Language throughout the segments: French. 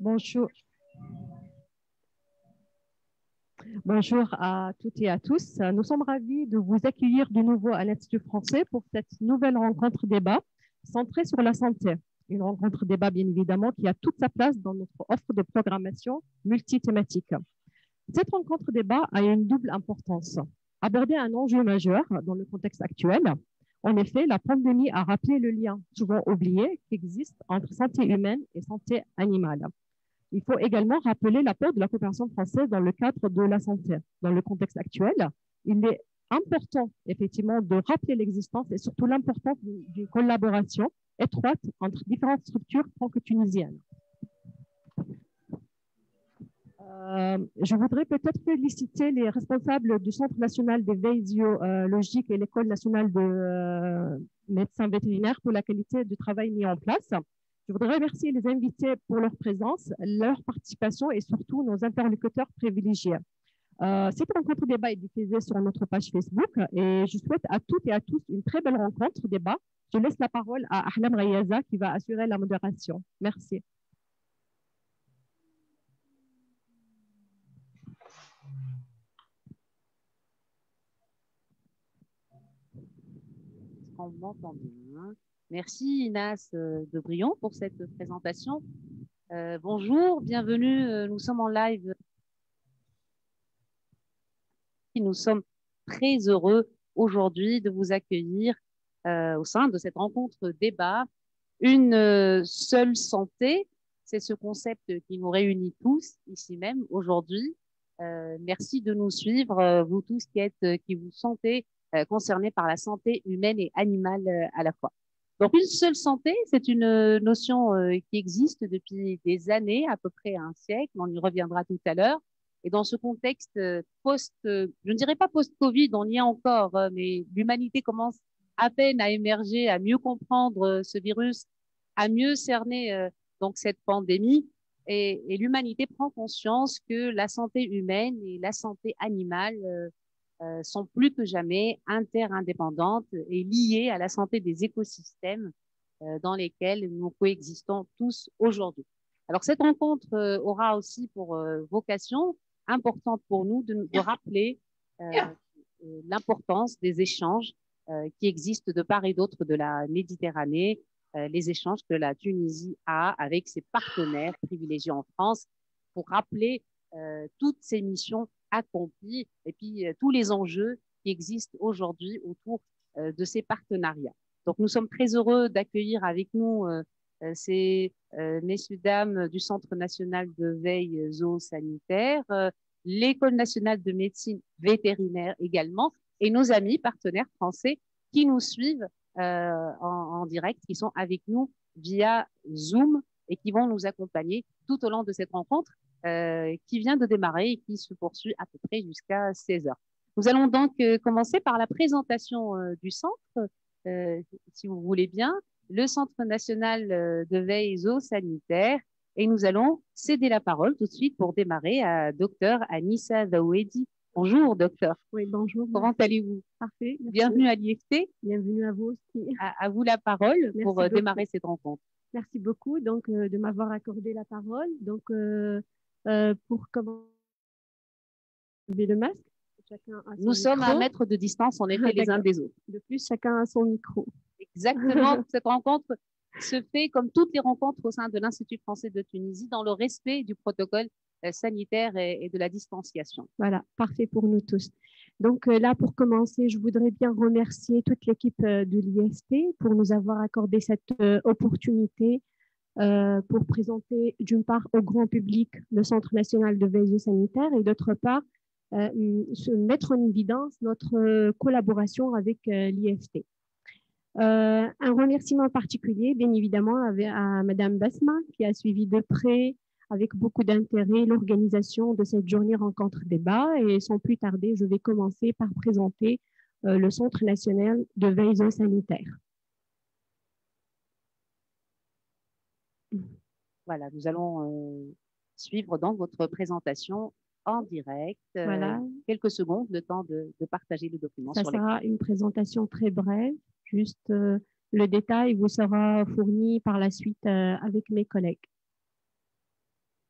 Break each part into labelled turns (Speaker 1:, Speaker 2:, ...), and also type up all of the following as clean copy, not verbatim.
Speaker 1: Bonjour, bonjour à toutes et à tous. Nous sommes ravis de vous accueillir de nouveau à l'Institut français pour cette nouvelle rencontre débat centrée sur la santé. Une rencontre débat, bien évidemment, qui a toute sa place dans notre offre de programmation multithématique. Cette rencontre débat a une double importance. Aborder un enjeu majeur dans le contexte actuel. En effet, la pandémie a rappelé le lien souvent oublié qui existe entre santé humaine et santé animale. Il faut également rappeler l'apport de la coopération française dans le cadre de la santé. Dans le contexte actuel, il est important, effectivement, de rappeler l'existence et surtout l'importance d'une collaboration étroite entre différentes structures franco-tunisiennes. Je voudrais peut-être féliciter les responsables du Centre national des veilles biologiques et l'École nationale de médecins vétérinaires pour la qualité du travail mis en place. Je voudrais remercier les invités pour leur présence, leur participation et surtout nos interlocuteurs privilégiés. Cette rencontre débat est diffusée sur notre page Facebook et je souhaite à toutes et à tous une très belle rencontre débat. Je laisse la parole à Ahlam Rayaza qui va assurer la modération. Merci.
Speaker 2: On m'entend bien. Merci Inas de Brion pour cette présentation. Bonjour, bienvenue. Nous sommes en live. Nous sommes très heureux aujourd'hui de vous accueillir au sein de cette rencontre débat. Une seule santé, c'est ce concept qui nous réunit tous ici même aujourd'hui. Merci de nous suivre, vous tous qui vous sentez concernés par la santé humaine et animale à la fois. Donc, une seule santé, c'est une notion qui existe depuis des années, à peu près un siècle. On y reviendra tout à l'heure. Et dans ce contexte je ne dirais pas post-Covid, on y est encore, mais l'humanité commence à peine à émerger, à mieux comprendre ce virus, à mieux cerner donc cette pandémie. Et l'humanité prend conscience que la santé humaine et la santé animale sont plus que jamais interindépendantes et liées à la santé des écosystèmes dans lesquels nous coexistons tous aujourd'hui. Alors cette rencontre aura aussi pour vocation importante pour nous de rappeler l'importance des échanges qui existent de part et d'autre de la Méditerranée, les échanges que la Tunisie a avec ses partenaires privilégiés en France pour rappeler toutes ces missions accomplies et puis tous les enjeux qui existent aujourd'hui autour de ces partenariats. Donc nous sommes très heureux d'accueillir avec nous ces messieurs, dames du Centre national de veille zoosanitaire, l'École nationale de médecine vétérinaire également, et nos amis partenaires français qui nous suivent en direct, qui sont avec nous via Zoom et qui vont nous accompagner tout au long de cette rencontre qui vient de démarrer et qui se poursuit à peu près jusqu'à 16 heures. Nous allons donc commencer par la présentation du centre, si vous voulez bien, le Centre national de veille zoosanitaire. Et nous allons céder la parole tout de suite pour démarrer à Dr Anissa Zaouedi. Bonjour, docteur.
Speaker 1: Oui, bonjour.
Speaker 2: Comment allez-vous?
Speaker 1: Parfait. Merci.
Speaker 2: Bienvenue à l'IFT.
Speaker 1: Bienvenue à vous aussi.
Speaker 2: À vous la parole pour démarrer cette rencontre.
Speaker 1: Merci beaucoup donc, de m'avoir accordé la parole. Donc, pour commencer, le masque.
Speaker 2: Nous sommes à 1 mètre de distance, en effet, les uns des autres.
Speaker 1: De plus, chacun a son micro.
Speaker 2: Exactement. Cette rencontre se fait comme toutes les rencontres au sein de l'Institut français de Tunisie dans le respect du protocole sanitaire et de la distanciation.
Speaker 1: Voilà, parfait pour nous tous. Donc là, pour commencer, je voudrais bien remercier toute l'équipe de l'IFT pour nous avoir accordé cette opportunité pour présenter d'une part au grand public le Centre national de veille sanitaire et d'autre part, se mettre en évidence notre collaboration avec l'IFT. Un remerciement particulier, bien évidemment, à Madame Basma, qui a suivi de près, avec beaucoup d'intérêt, l'organisation de cette journée rencontre-débat. Et sans plus tarder, je vais commencer par présenter le Centre national de veille zoosanitaire.
Speaker 2: Voilà, nous allons suivre donc votre présentation en direct.
Speaker 1: Voilà.
Speaker 2: Quelques secondes, le temps de partager le document.
Speaker 1: Ça sera une présentation très brève, juste le détail vous sera fourni par la suite avec mes collègues.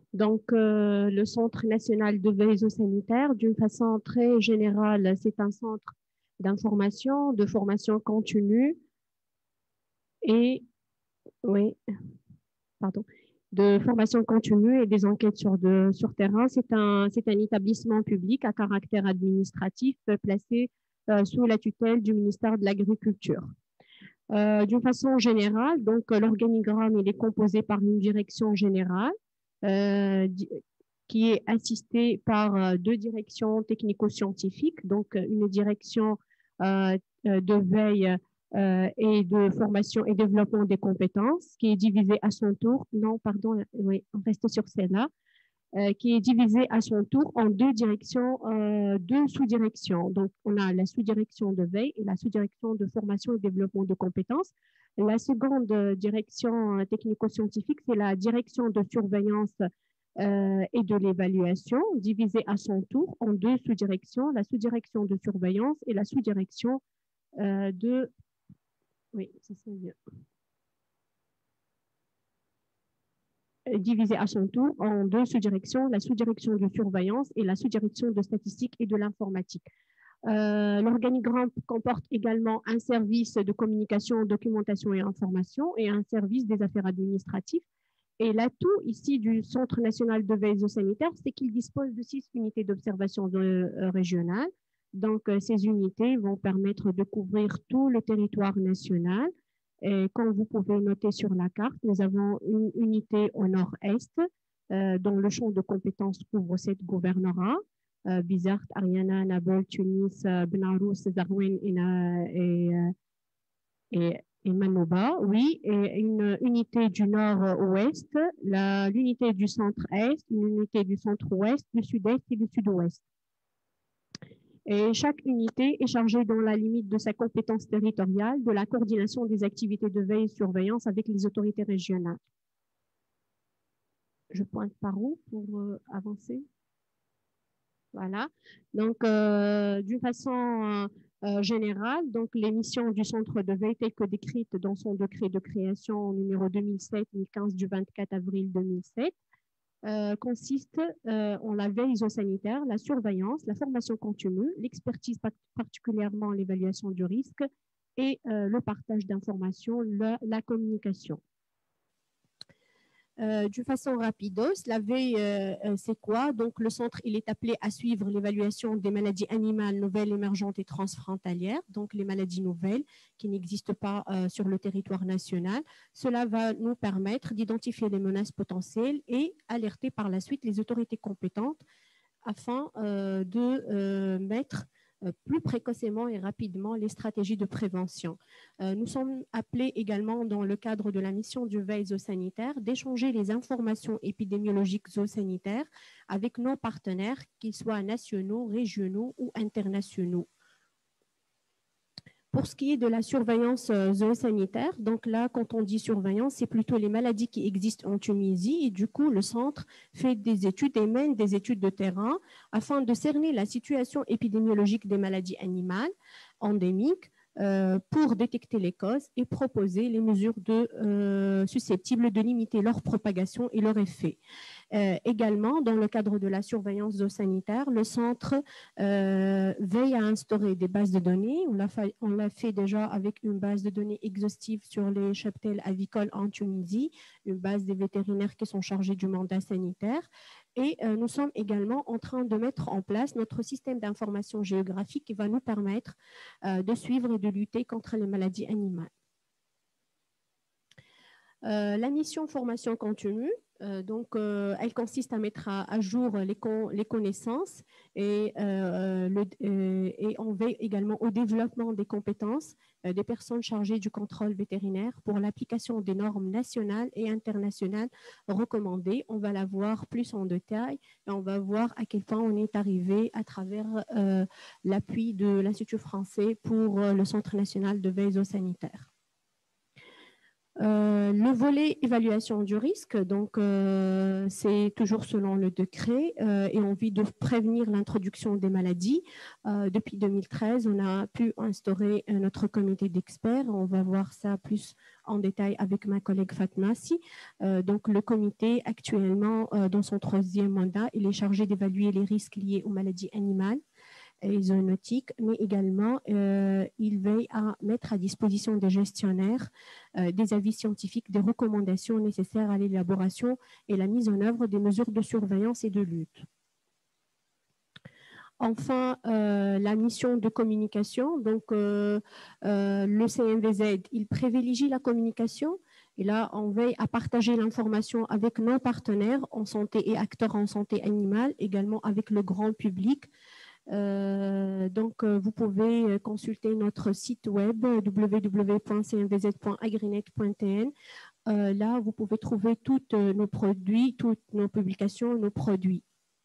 Speaker 1: Donc, le Centre national de veille sanitaire, d'une façon très générale, c'est un centre d'information, de formation continue et, oui, pardon, de formation continue et des enquêtes sur terrain. C'est un établissement public à caractère administratif placé sous la tutelle du ministère de l'Agriculture. D'une façon générale, donc l'organigramme il est composé par une direction générale qui est assistée par deux directions technico-scientifiques, donc une direction de veille et de formation et développement des compétences, qui est divisée à son tour, non, pardon, oui, on reste sur celle-là, qui est divisée à son tour en deux directions, deux sous-directions. Donc, on a la sous-direction de veille et la sous-direction de formation et développement de compétences. La seconde direction technico-scientifique, c'est la direction de surveillance et de l'évaluation, divisée à son tour en deux sous-directions, la sous-direction de surveillance et la sous-direction de... Oui, c'est ça. Divisée à son tour en deux sous-directions, la sous-direction de surveillance et la sous-direction de statistique et de l'informatique. L'organigramme comporte également un service de communication, documentation et information et un service des affaires administratives. Et l'atout ici du Centre national de veille sanitaire, c'est qu'il dispose de 6 unités d'observation régionales. Donc, ces unités vont permettre de couvrir tout le territoire national. Et comme vous pouvez noter sur la carte, nous avons une unité au nord-est dont le champ de compétences couvre 7 gouvernorats. Bizerte, Ariana, Nabol, Tunis, Benarous, Zarouen et Manouba, oui, et une unité du nord-ouest, l'unité du centre-est, une unité du centre-ouest, du sud-est et du sud-ouest. Et chaque unité est chargée dans la limite de sa compétence territoriale de la coordination des activités de veille et surveillance avec les autorités régionales. Je pointe par où pour avancer? Voilà. Donc, d'une façon générale, donc les missions du centre de veille telles que décrites dans son décret de création numéro 2007-1015 du 24 avril 2007 consistent en la veille sanitaire, la surveillance, la formation continue, l'expertise, particulièrement l'évaluation du risque et le partage d'informations, la communication. D'une façon rapidos, la veille, c'est quoi? Donc, le centre, il est appelé à suivre l'évaluation des maladies animales nouvelles, émergentes et transfrontalières, donc les maladies nouvelles qui n'existent pas sur le territoire national. Cela va nous permettre d'identifier les menaces potentielles et alerter par la suite les autorités compétentes afin de mettre plus précocement et rapidement les stratégies de prévention. Nous sommes appelés également, dans le cadre de la mission de veille zoosanitaire, d'échanger les informations épidémiologiques zoosanitaires avec nos partenaires, qu'ils soient nationaux, régionaux ou internationaux. Pour ce qui est de la surveillance zoosanitaire, donc là, quand on dit surveillance, c'est plutôt les maladies qui existent en Tunisie et du coup, le centre fait des études et mène des études de terrain afin de cerner la situation épidémiologique des maladies animales endémiques pour détecter les causes et proposer les mesures susceptibles de limiter leur propagation et leur effet. Également, dans le cadre de la surveillance zoosanitaire, le centre veille à instaurer des bases de données. On l'a fait déjà avec une base de données exhaustive sur les cheptels avicoles en Tunisie, une base des vétérinaires qui sont chargés du mandat sanitaire. Et nous sommes également en train de mettre en place notre système d'information géographique qui va nous permettre de suivre et de lutter contre les maladies animales. La mission formation continue, elle consiste à mettre à jour les connaissances et on veille également au développement des compétences des personnes chargées du contrôle vétérinaire pour l'application des normes nationales et internationales recommandées. On va la voir plus en détail et on va voir à quel point on est arrivé à travers l'appui de l'Institut français pour le Centre national de veille zoosanitaire.
Speaker 3: Le volet évaluation du risque, donc c'est toujours selon le décret et on vise de prévenir l'introduction des maladies. Depuis 2013, on a pu instaurer notre comité d'experts. On va voir ça plus en détail avec ma collègue Fatma. Donc le comité actuellement, dans son 3e mandat, il est chargé d'évaluer les risques liés aux maladies animales et zoonotiques, mais également il veille à mettre à disposition des gestionnaires des avis scientifiques, des recommandations nécessaires à l'élaboration et la mise en œuvre des mesures de surveillance et de lutte. Enfin, la mission de communication, donc le CNVZ, il privilégie la communication et là, on veille à partager l'information avec nos partenaires en santé et acteurs en santé animale, également avec le grand public. Vous pouvez consulter notre site web www.cnvz.agrinet.tn. Là, vous pouvez trouver tous nos produits, toutes nos publications, nos produits.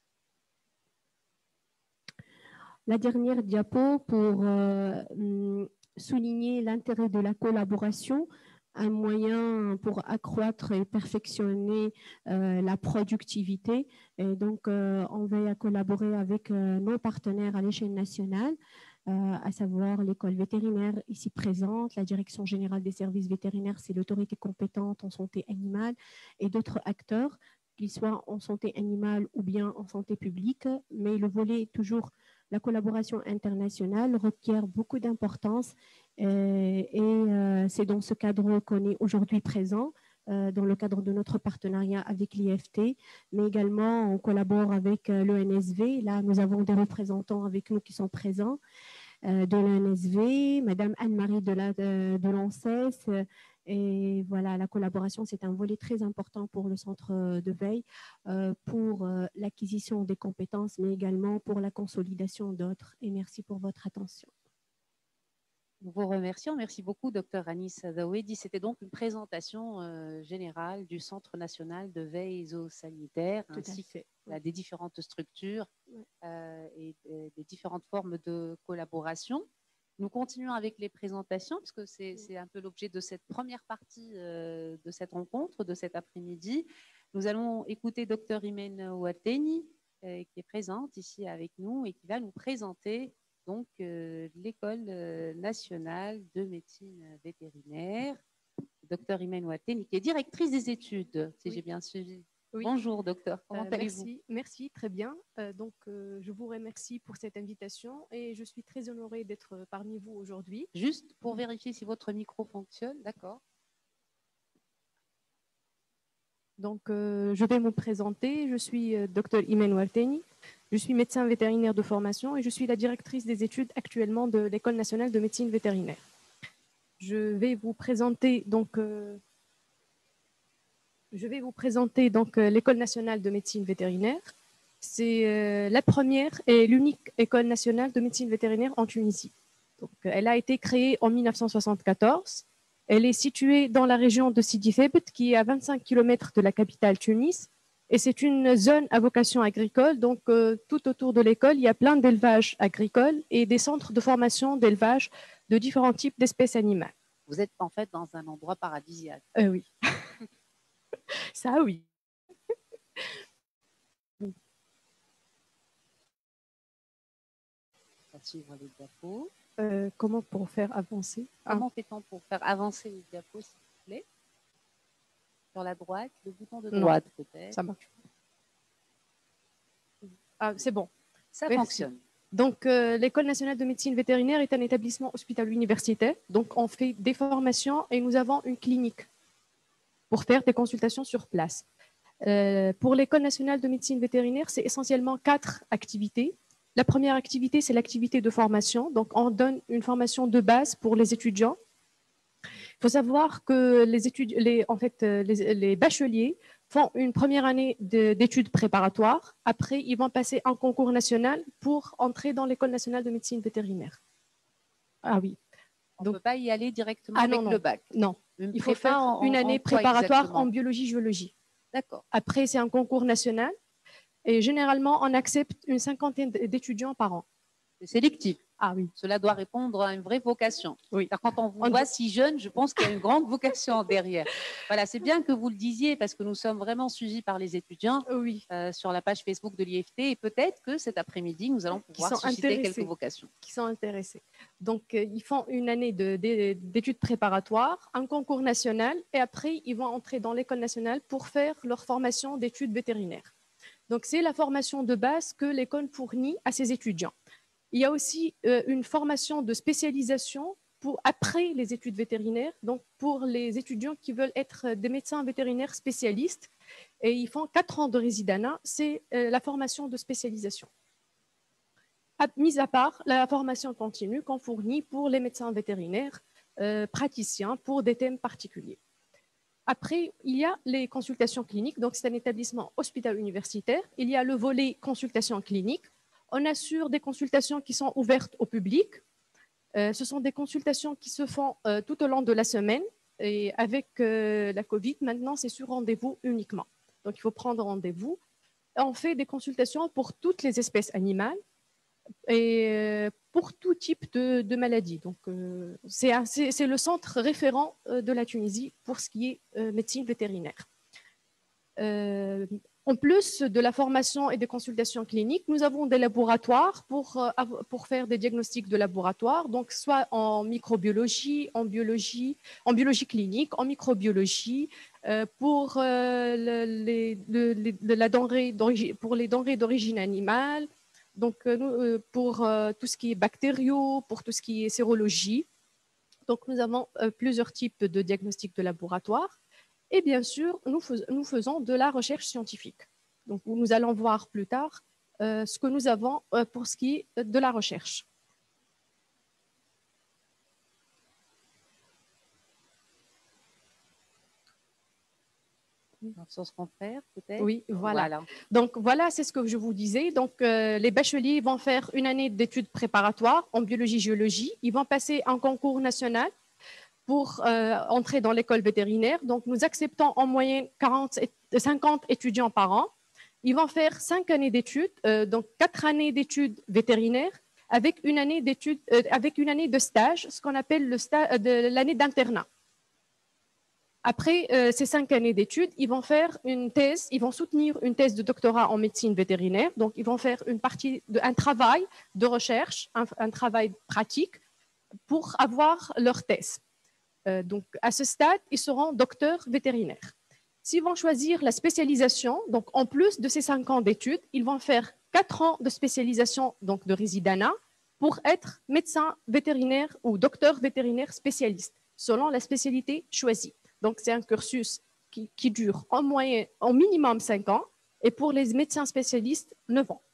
Speaker 3: La dernière diapo pour souligner l'intérêt de la collaboration, un moyen pour accroître et perfectionner la productivité. Et donc, on veille à collaborer avec nos partenaires à l'échelle nationale, à savoir l'école vétérinaire ici présente, la Direction générale des services vétérinaires, c'est l'autorité compétente en santé animale, et d'autres acteurs, qu'ils soient en santé animale ou bien en santé publique. Mais le volet est toujours la collaboration internationale requiert beaucoup d'importance c'est dans ce cadre qu'on est aujourd'hui présent, dans le cadre de notre partenariat avec l'IFT, mais également on collabore avec l'ENSV. Là, nous avons des représentants avec nous qui sont présents de l'ENSV, Madame Anne-Marie de l'ANSES. Et voilà, la collaboration, c'est un volet très important pour le centre de veille, pour l'acquisition des compétences, mais également pour la consolidation d'autres. Et merci pour votre attention.
Speaker 2: Nous vous remercions. Merci beaucoup, Dr Anis Daouedi. C'était donc une présentation générale du Centre national de veille zoosanitaire, ainsi que des différentes structures et des différentes formes de collaboration. Nous continuons avec les présentations, puisque c'est un peu l'objet de cette première partie de cette rencontre, de cet après-midi. Nous allons écouter Dr Imen Ouatteni, qui est présente ici avec nous et qui va nous présenter donc l'École nationale de médecine vétérinaire. Dr Imen Ouatteni, qui est directrice des études, si j'ai bien suivi. Oui. Bonjour, docteur. Comment allez-vous?
Speaker 4: Merci, très bien. Je vous remercie pour cette invitation et je suis très honorée d'être parmi vous aujourd'hui.
Speaker 2: Juste pour vérifier si votre micro fonctionne, d'accord.
Speaker 4: Donc, je vais me présenter. Je suis Dr Imen Ouatteni. Je suis médecin vétérinaire de formation et je suis la directrice des études actuellement de l'École nationale de médecine vétérinaire. Je vais vous présenter donc l'École nationale de médecine vétérinaire. C'est la première et l'unique école nationale de médecine vétérinaire en Tunisie. Donc, elle a été créée en 1974. Elle est située dans la région de Sidi Thebet, qui est à 25 km de la capitale Tunis. Et c'est une zone à vocation agricole. Donc, tout autour de l'école, il y a plein d'élevages agricoles et des centres de formation d'élevage de différents types d'espèces animales.
Speaker 2: Vous êtes en fait dans un endroit paradisiaque.
Speaker 4: Oui. Ça, oui.
Speaker 2: On va suivre les diapos.
Speaker 4: Comment pour faire avancer?
Speaker 2: Comment fait-on pour faire avancer les diapos, s'il vous plaît? Sur la droite, le bouton de droite peut-être.
Speaker 4: Ça marche. Ah, c'est bon.
Speaker 2: Ça fonctionne.
Speaker 4: Donc, l'École nationale de médecine vétérinaire est un établissement hospitalo-universitaire. Donc, on fait des formations et nous avons une clinique pour faire des consultations sur place. Pour l'École nationale de médecine vétérinaire, c'est essentiellement 4 activités. La première activité, c'est l'activité de formation. Donc, on donne une formation de base pour les étudiants. Il faut savoir que les bacheliers font une première année d'études préparatoires. Après, ils vont passer un concours national pour entrer dans l'École nationale de médecine vétérinaire. Ah oui.
Speaker 2: On ne peut pas y aller directement avec le bac.
Speaker 4: Non, il faut faire une année préparatoire en biologie-géologie.
Speaker 2: D'accord.
Speaker 4: Après, c'est un concours national. Et généralement, on accepte une 50aine d'étudiants par an.
Speaker 2: C'est sélectif.
Speaker 4: Ah oui.
Speaker 2: Cela doit répondre à une vraie vocation.
Speaker 4: Oui.
Speaker 2: Car quand on vous voit si jeune, je pense qu'il y a une grande vocation derrière. Voilà, c'est bien que vous le disiez parce que nous sommes vraiment suivis par les étudiants
Speaker 4: Oui.
Speaker 2: sur la page Facebook de l'IFT et peut-être que cet après-midi, nous allons pouvoir susciter quelques vocations.
Speaker 4: Qui sont intéressés. Donc, ils font une année d'études préparatoires, un concours national et après, ils vont entrer dans l'école nationale pour faire leur formation d'études vétérinaires. Donc, c'est la formation de base que l'école fournit à ses étudiants. Il y a aussi une formation de spécialisation après les études vétérinaires, donc pour les étudiants qui veulent être des médecins vétérinaires spécialistes, et ils font 4 ans de résidanat, c'est la formation de spécialisation. Mis à part la formation continue qu'on fournit pour les médecins vétérinaires praticiens pour des thèmes particuliers. Après, il y a les consultations cliniques, donc c'est un établissement hospital-universitaire. Il y a le volet consultation clinique. On assure des consultations qui sont ouvertes au public. Ce sont des consultations qui se font tout au long de la semaine. Et avec la Covid, maintenant, c'est sur rendez-vous uniquement. Donc, il faut prendre rendez-vous. On fait des consultations pour toutes les espèces animales et pour tout type de maladie. Donc, c'est le centre référent de la Tunisie pour ce qui est médecine vétérinaire. En plus de la formation et des consultations cliniques, nous avons des laboratoires pour faire des diagnostics de laboratoire, donc soit en microbiologie, en biologie clinique, en microbiologie, pour les denrées d'origine animale, donc pour tout ce qui est bactériaux, pour tout ce qui est sérologie. Donc nous avons plusieurs types de diagnostics de laboratoire. Et bien sûr, nous faisons de la recherche scientifique. Donc, nous allons voir plus tard ce que nous avons pour ce qui est de la recherche.
Speaker 2: Source confrère, peut-être.
Speaker 4: Oui, voilà. Donc, voilà, c'est ce que je vous disais. Donc, les bacheliers vont faire une année d'études préparatoires en biologie-géologie. Ils vont passer un concours national pour entrer dans l'école vétérinaire. Donc, nous acceptons en moyenne 50 étudiants par an. Ils vont faire 5 années d'études, donc 4 années d'études vétérinaires avec une année de stage, ce qu'on appelle l'année d'internat. Après ces 5 années d'études, ils vont faire une thèse, ils vont soutenir une thèse de doctorat en médecine vétérinaire. Donc, ils vont faire un travail de recherche, un travail pratique pour avoir leur thèse. Donc, à ce stade, ils seront docteurs vétérinaires. S'ils vont choisir la spécialisation, donc en plus de ces 5 ans d'études, ils vont faire 4 ans de spécialisation, donc de résidanat, pour être médecin vétérinaire ou docteur vétérinaire spécialiste, selon la spécialité choisie. Donc, c'est un cursus qui dure en minimum 5 ans, et pour les médecins spécialistes, 9 ans.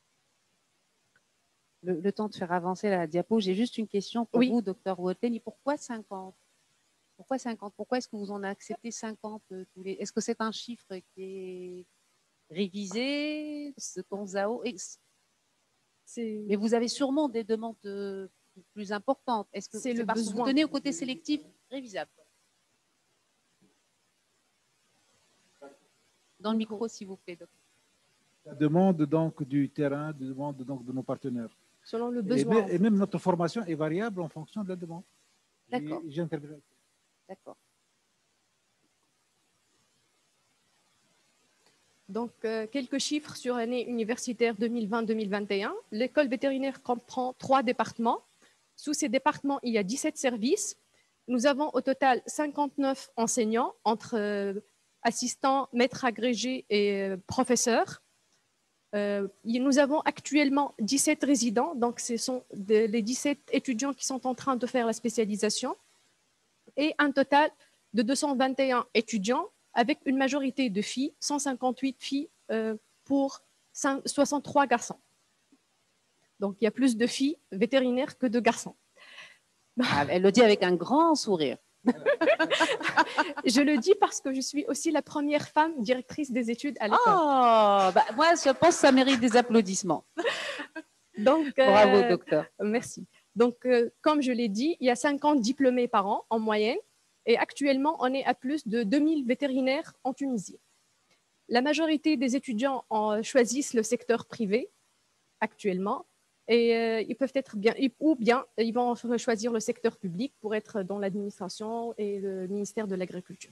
Speaker 2: Le temps de faire avancer la diapo, j'ai juste une question pour vous, docteur Ouatteni. Pourquoi 50? Pourquoi 50? Pourquoi est-ce que vous en avez accepté 50 tous les... Est-ce que c'est un chiffre qui est révisé de temps à autre? Mais vous avez sûrement des demandes plus importantes. Est-ce que c'est parce que vous tenez au côté sélectif révisable? Dans le micro, s'il vous plaît, docteur.
Speaker 5: La demande donc du terrain, la demande donc de nos partenaires.
Speaker 4: Selon le besoin.
Speaker 5: Et même notre formation est variable en fonction de la demande.
Speaker 2: D'accord.
Speaker 5: J'interviens.
Speaker 2: D'accord.
Speaker 4: Donc, quelques chiffres sur l'année universitaire 2020-2021. L'école vétérinaire comprend 3 départements. Sous ces départements, il y a 17 services. Nous avons au total 59 enseignants entre assistants, maîtres agrégés et professeurs. Nous avons actuellement 17 résidents, donc ce sont les 17 étudiants qui sont en train de faire la spécialisation, et un total de 221 étudiants avec une majorité de filles, 158 filles pour 63 garçons. Donc, il y a plus de filles vétérinaires que de garçons.
Speaker 2: Ah, elle le dit avec un grand sourire.
Speaker 4: Je le dis parce que je suis aussi la première femme directrice des études à l'école.
Speaker 2: Oh, bah, moi, je pense que ça mérite des applaudissements.
Speaker 4: Donc,
Speaker 2: bravo, docteur.
Speaker 4: Merci. Donc, comme je l'ai dit, il y a 50 diplômés par an en moyenne. Et actuellement, on est à plus de 2000 vétérinaires en Tunisie. La majorité des étudiants choisissent le secteur privé actuellement. Et ils peuvent être bien, ou bien ils vont choisir le secteur public pour être dans l'administration et le ministère de l'Agriculture.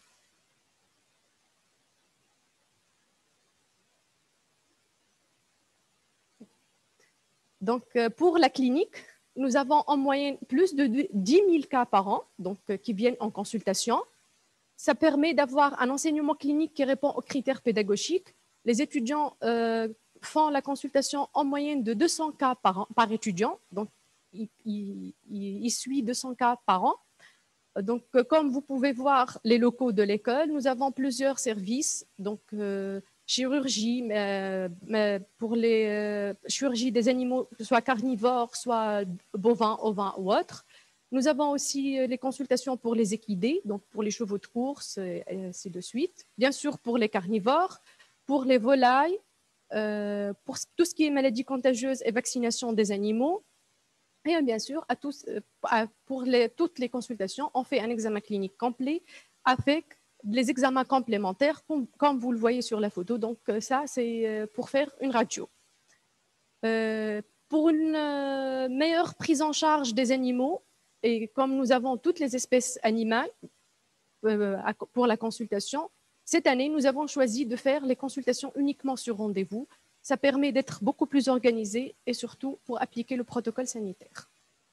Speaker 4: Donc, pour la clinique, nous avons en moyenne plus de 10 000 cas par an donc, qui viennent en consultation. Ça permet d'avoir un enseignement clinique qui répond aux critères pédagogiques. Les étudiants font la consultation en moyenne de 200 cas par étudiant. Donc, il suit 200 cas par an. Donc, comme vous pouvez voir les locaux de l'école, nous avons plusieurs services. Donc, chirurgie, mais pour les chirurgies des animaux, soit carnivores, soit bovins, ovins ou autres. Nous avons aussi les consultations pour les équidés, donc pour les chevaux de course et ainsi de suite. Bien sûr, pour les carnivores, pour les volailles, pour tout ce qui est maladies contagieuses et vaccination des animaux. Et bien sûr, pour toutes les consultations, on fait un examen clinique complet avec les examens complémentaires, comme vous le voyez sur la photo. Donc ça, c'est pour faire une radio. Pour une meilleure prise en charge des animaux, et comme nous avons toutes les espèces animales pour la consultation, cette année, nous avons choisi de faire les consultations uniquement sur rendez-vous. Ça permet d'être beaucoup plus organisé et surtout pour appliquer le protocole sanitaire.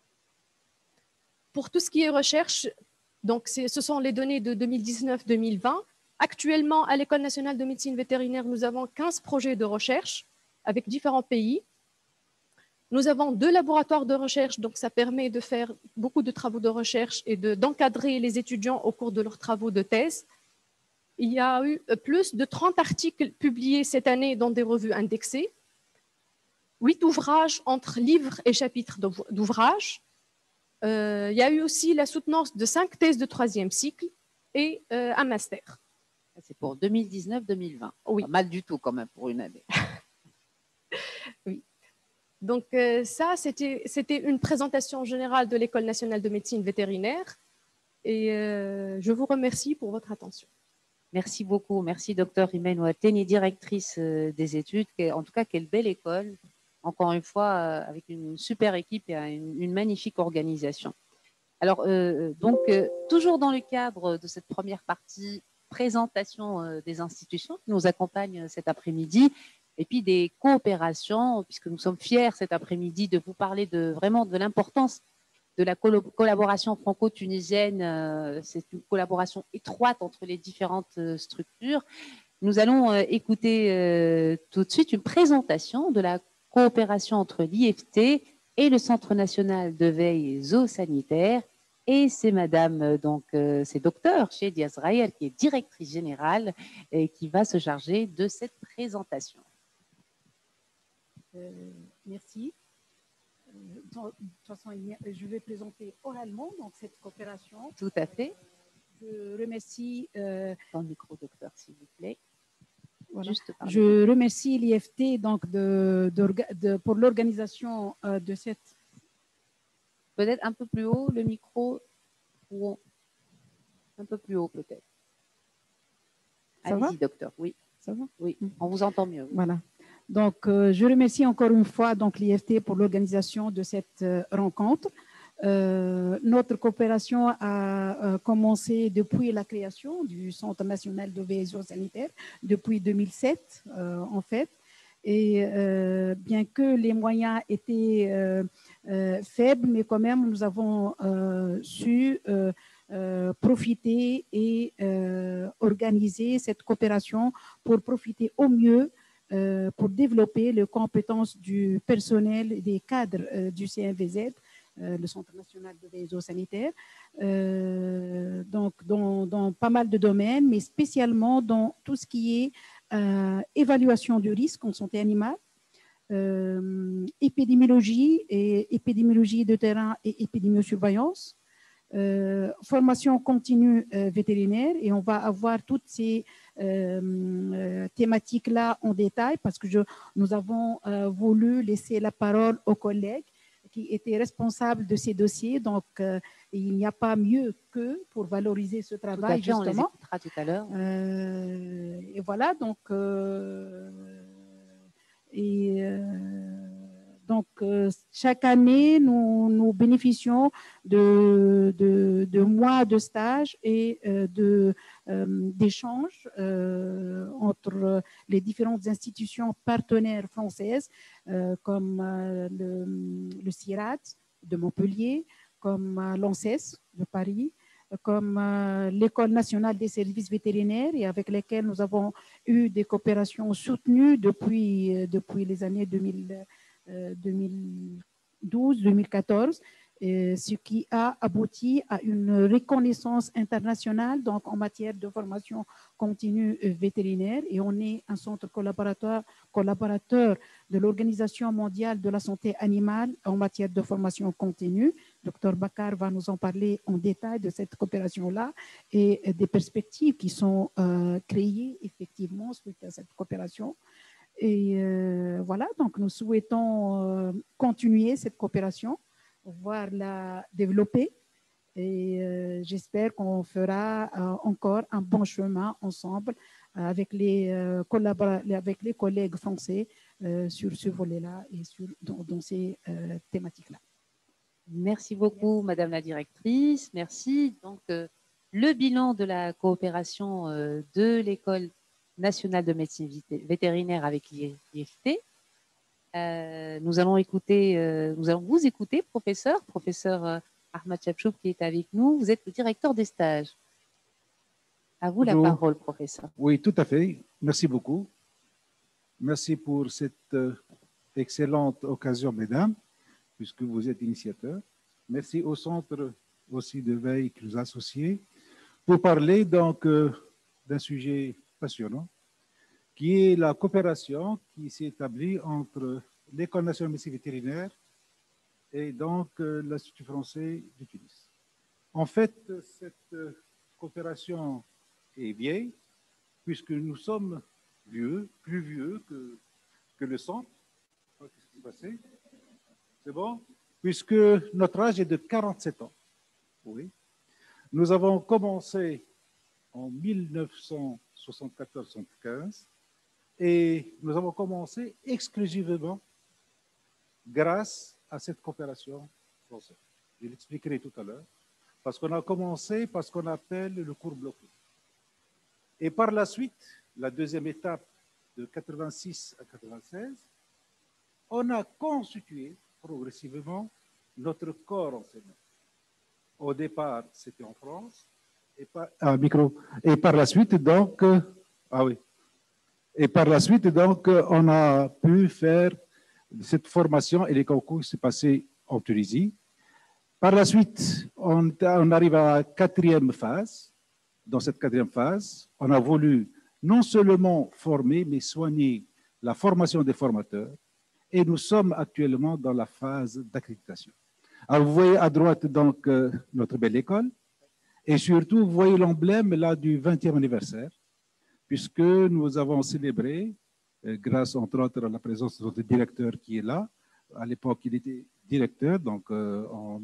Speaker 4: Pour tout ce qui est recherche, donc ce sont les données de 2019-2020. Actuellement, à l'École nationale de médecine vétérinaire, nous avons 15 projets de recherche avec différents pays. Nous avons 2 laboratoires de recherche, donc ça permet de faire beaucoup de travaux de recherche et d'encadrer les étudiants au cours de leurs travaux de thèse. Il y a eu plus de 30 articles publiés cette année dans des revues indexées, 8 ouvrages entre livres et chapitres d'ouvrages. Il y a eu aussi la soutenance de 5 thèses de 3e cycle et un master.
Speaker 2: C'est pour 2019-2020.
Speaker 4: Oui.
Speaker 2: Pas mal du tout quand même pour une année.
Speaker 4: Oui. Donc ça, c'était une présentation générale de l'École nationale de médecine vétérinaire. Et je vous remercie pour votre attention.
Speaker 2: Merci beaucoup. Merci, docteur Imen Ouateni, directrice des études. En tout cas, quelle belle école. Encore une fois, avec une super équipe et une magnifique organisation. Alors, toujours dans le cadre de cette première partie, présentation des institutions qui nous accompagnent cet après-midi, et puis des coopérations, puisque nous sommes fiers cet après-midi de vous parler vraiment de l'importance de la collaboration franco-tunisienne. C'est une collaboration étroite entre les différentes structures. Nous allons écouter tout de suite une présentation de la coopération entre l'IFT et le Centre national de veille zoosanitaire. Et c'est madame, c'est docteur Chedi Azraïel, qui est directrice générale et qui va se charger de cette présentation.
Speaker 6: Merci. De toute façon, je vais présenter oralement donc, cette coopération.
Speaker 2: Tout à fait.
Speaker 6: Je remercie...
Speaker 2: Dans le micro, docteur, s'il vous plaît.
Speaker 6: Voilà. Je remercie l'IFT donc, pour l'organisation de cette...
Speaker 2: Peut-être un peu plus haut, le micro, ou un peu plus haut peut-être. Allez-y, docteur. Oui.
Speaker 6: Ça va?
Speaker 2: Oui, on vous entend mieux. Oui.
Speaker 6: Voilà. Donc, je remercie encore une fois l'IFT pour l'organisation de cette rencontre. Notre coopération a commencé depuis la création du Centre national de veille zoosanitaire, depuis 2007 en fait. Et bien que les moyens étaient faibles, mais quand même nous avons su profiter et organiser cette coopération pour profiter au mieux pour développer les compétences du personnel et des cadres du CNVZ, le Centre national de veille zoosanitaire, donc dans pas mal de domaines, mais spécialement dans tout ce qui est évaluation du risque en santé animale, épidémiologie de terrain et épidémiosurveillance, formation continue vétérinaire, et on va avoir toutes ces thématiques-là en détail parce que nous avons voulu laisser la parole aux collègues qui étaient responsables de ces dossiers. Donc, il n'y a pas mieux qu'eux pour valoriser ce travail,
Speaker 2: tout à fait,
Speaker 6: justement.
Speaker 2: On les écoutera tout à l'heure.
Speaker 6: Donc, chaque année, nous bénéficions de mois de stage et d'échanges entre les différentes institutions partenaires françaises, comme le CIRAD de Montpellier, comme l'ANSES de Paris, comme l'École nationale des services vétérinaires, et avec lesquels nous avons eu des coopérations soutenues depuis les années 2012-2014, ce qui a abouti à une reconnaissance internationale donc en matière de formation continue vétérinaire. Et on est un centre collaborateur de l'Organisation mondiale de la santé animale en matière de formation continue. Dr Bakar va nous en parler en détail de cette coopération-là et des perspectives qui sont créées effectivement suite à cette coopération. Et voilà, donc nous souhaitons continuer cette coopération, voire la développer. Et j'espère qu'on fera encore un bon chemin ensemble avec les collègues français sur ce volet-là et dans ces thématiques-là.
Speaker 2: Merci beaucoup, Madame la directrice. Merci. Donc, le bilan de la coopération de l'École nationale de médecine vétérinaire avec l'IFT. Nous allons vous écouter, professeur Ahmad Chapchoub qui est avec nous. Vous êtes le directeur des stages. À vous
Speaker 5: Bonjour.
Speaker 2: La parole, professeur.
Speaker 5: Oui, tout à fait. Merci beaucoup. Merci pour cette excellente occasion, mesdames, puisque vous êtes initiateurs. Merci au centre aussi de veille qui nous a associés pour parler donc d'un sujet passionnant qui est la coopération qui s'est établie entre l'École nationale de médecine vétérinaire et donc l'Institut français de Tunis. En fait, cette coopération est vieille puisque nous sommes vieux, plus vieux que le centre. Qu'est-ce qui s'est passé? C'est bon? Puisque notre âge est de 47 ans. Oui. Nous avons commencé en 1974-75 et nous avons commencé exclusivement grâce à cette coopération française. Je l'expliquerai tout à l'heure. Parce qu'on a commencé par ce qu'on appelle le cours bloqué. Et par la suite, la deuxième étape de 86 à 96, on a constitué progressivement notre corps enseignant. Au départ, c'était en France, et par la suite, donc, on a pu faire cette formation et les concours s'est passé en Tunisie. Par la suite, on arrive à la quatrième phase. Dans cette quatrième phase, on a voulu non seulement former, mais soigner la formation des formateurs. Et nous sommes actuellement dans la phase d'accréditation. Alors, vous voyez à droite donc notre belle école. Et surtout, vous voyez l'emblème là du 20e anniversaire, puisque nous avons célébré, grâce entre autres à la présence de notre directeur qui est là. À l'époque, il était directeur, donc en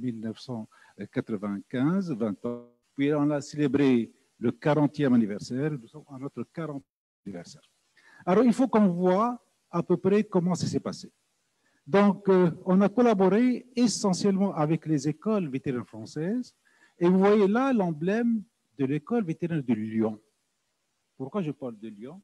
Speaker 5: 1995, 20 ans. Puis on a célébré le 40e anniversaire, nous sommes à notre 40e anniversaire. Alors, il faut qu'on voit à peu près comment ça s'est passé. Donc, on a collaboré essentiellement avec les écoles vétérinaires françaises. Et vous voyez là l'emblème de l'école vétérinaire de Lyon. Pourquoi je parle de Lyon?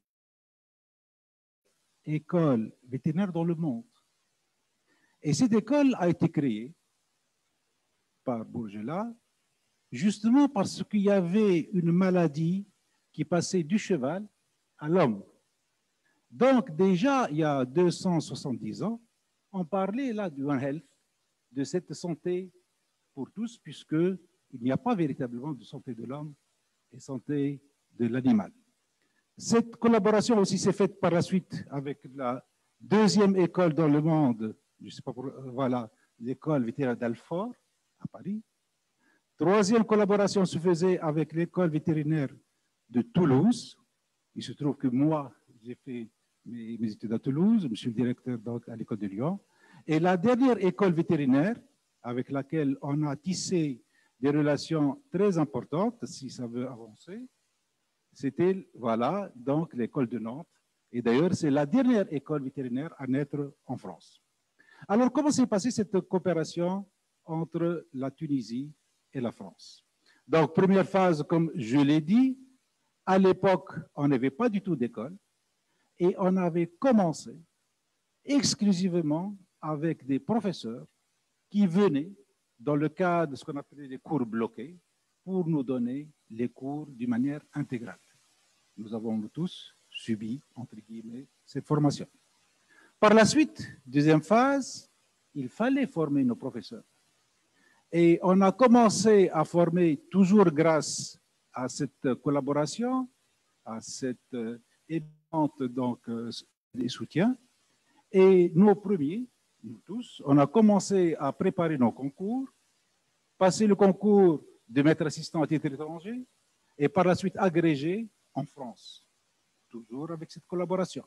Speaker 5: École vétérinaire dans le monde. Et cette école a été créée par Bourgelat, justement parce qu'il y avait une maladie qui passait du cheval à l'homme. Donc, déjà, il y a 270 ans, on parlait là du One Health, de cette santé pour tous, puisqu'il n'y a pas véritablement de santé de l'homme et santé de l'animal. Cette collaboration aussi s'est faite par la suite avec la deuxième école dans le monde, je ne sais pas, voilà, l'école vétérinaire d'Alfort à Paris. Troisième collaboration se faisait avec l'école vétérinaire de Toulouse. Il se trouve que moi, j'ai fait mes études à Toulouse, je suis le directeur donc, à l'école de Lyon. Et la dernière école vétérinaire avec laquelle on a tissé des relations très importantes, si ça veut avancer, c'était, voilà, donc l'école de Nantes. Et d'ailleurs, c'est la dernière école vétérinaire à naître en France. Alors, comment s'est passée cette coopération entre la Tunisie et la France? Donc, première phase, comme je l'ai dit, à l'époque, on n'avait pas du tout d'école et on avait commencé exclusivement avec des professeurs qui venaient dans le cadre de ce qu'on appelait les cours bloqués pour nous donner les cours d'une manière intégrale. Nous avons tous subi, entre guillemets, cette formation. Par la suite, deuxième phase, il fallait former nos professeurs. Et on a commencé à former, toujours grâce à cette collaboration, à cette aidante donc, des soutiens. Et nos premiers, nous tous, on a commencé à préparer nos concours, passer le concours de maître assistant à titre étranger et par la suite agrégé en France, toujours avec cette collaboration.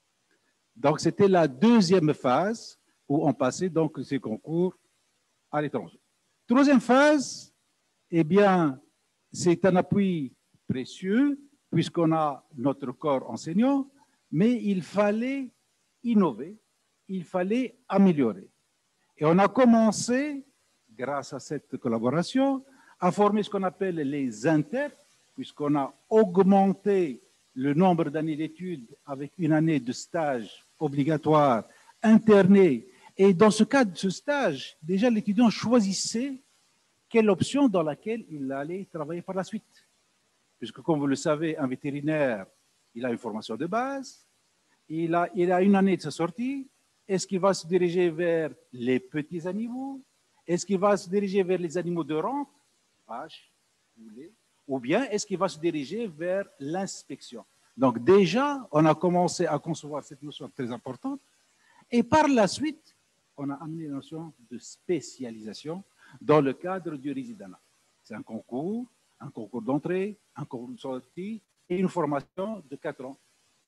Speaker 5: Donc, c'était la deuxième phase où on passait donc ces concours à l'étranger. Troisième phase, eh bien, c'est un appui précieux puisqu'on a notre corps enseignant, mais il fallait innover, il fallait améliorer. Et on a commencé, grâce à cette collaboration, à former ce qu'on appelle les inter, puisqu'on a augmenté le nombre d'années d'études avec une année de stage obligatoire, interné. Et dans ce cadre de ce stage, déjà l'étudiant choisissait quelle option dans laquelle il allait travailler par la suite. Puisque, comme vous le savez, un vétérinaire, il a une formation de base, il a une année de sa sortie. Est-ce qu'il va se diriger vers les petits animaux? Est-ce qu'il va se diriger vers les animaux de rente, vaches, poulets, ou bien est-ce qu'il va se diriger vers l'inspection? Donc déjà, on a commencé à concevoir cette notion très importante. Et par la suite, on a amené la notion de spécialisation dans le cadre du résidenat. C'est un concours d'entrée, un concours de sortie et une formation de 4 ans.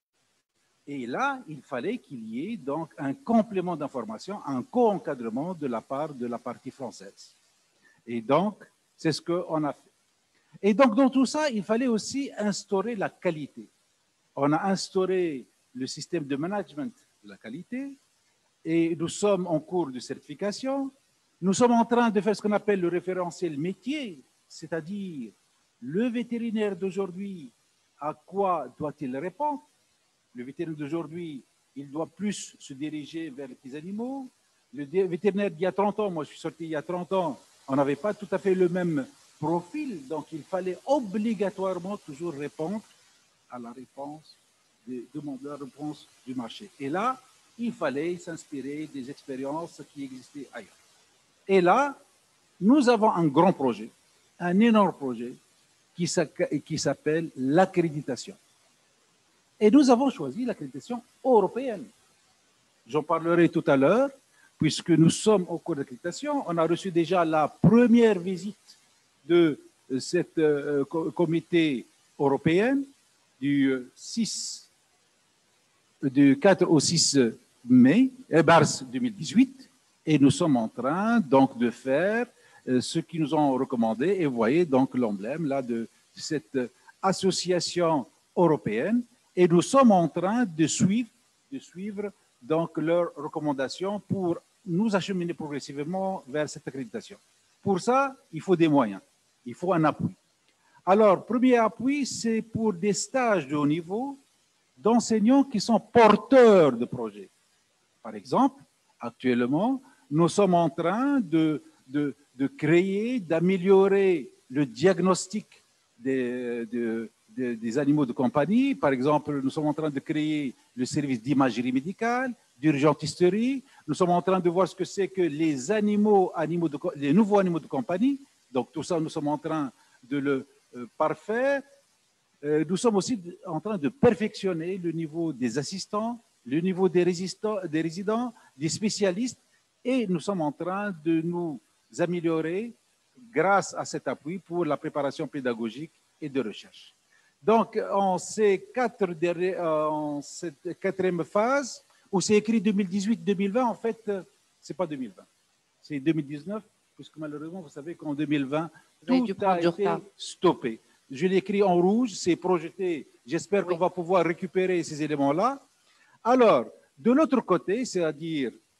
Speaker 5: Et là, il fallait qu'il y ait donc un complément d'information, un co-encadrement de la part de la partie française. Et donc, c'est ce qu'on a fait. Et donc, dans tout ça, il fallait aussi instaurer la qualité. On a instauré le système de management de la qualité et nous sommes en cours de certification. Nous sommes en train de faire ce qu'on appelle le référentiel métier, c'est-à-dire le vétérinaire d'aujourd'hui, à quoi doit-il répondre? Le vétérinaire d'aujourd'hui, il doit plus se diriger vers les petits animaux. Le vétérinaire d'il y a 30 ans, moi je suis sorti il y a 30 ans, on n'avait pas tout à fait le même profil, donc il fallait obligatoirement toujours répondre à la réponse la réponse du marché. Et là, il fallait s'inspirer des expériences qui existaient ailleurs. Et là, nous avons un grand projet, un énorme projet qui s'appelle l'accréditation. Et nous avons choisi l'accréditation européenne. J'en parlerai tout à l'heure, puisque nous sommes au cours d'accréditation. On a reçu déjà la première visite de cette comité européen du 4 au 6 mars 2018. Et nous sommes en train donc de faire ce qu'ils nous ont recommandé. Et vous voyez donc l'emblème là de cette association européenne. Et nous sommes en train de suivre donc leurs recommandations pour nous acheminer progressivement vers cette accréditation. Pour ça, il faut des moyens, il faut un appui. Alors, premier appui, c'est pour des stages de haut niveau d'enseignants qui sont porteurs de projets. Par exemple, actuellement, nous sommes en train de créer, d'améliorer le diagnostic des animaux de compagnie. Par exemple, nous sommes en train de créer le service d'imagerie médicale, d'urgentisterie. Nous sommes en train de voir ce que c'est que les nouveaux animaux de compagnie. Donc, tout ça, nous sommes en train de le parfaire. Nous sommes aussi en train de perfectionner le niveau des assistants, le niveau des résidents, des spécialistes. Et nous sommes en train de nous améliorer grâce à cet appui pour la préparation pédagogique et de recherche. Donc, en cette quatrième phase, où c'est écrit 2018-2020, en fait, ce n'est pas 2020, c'est 2019, puisque malheureusement, vous savez qu'en 2020, tout a été stoppé. Je l'ai écrit en rouge, c'est projeté. J'espère qu'on va pouvoir récupérer ces éléments-là. Alors, de l'autre côté, c'est-à-dire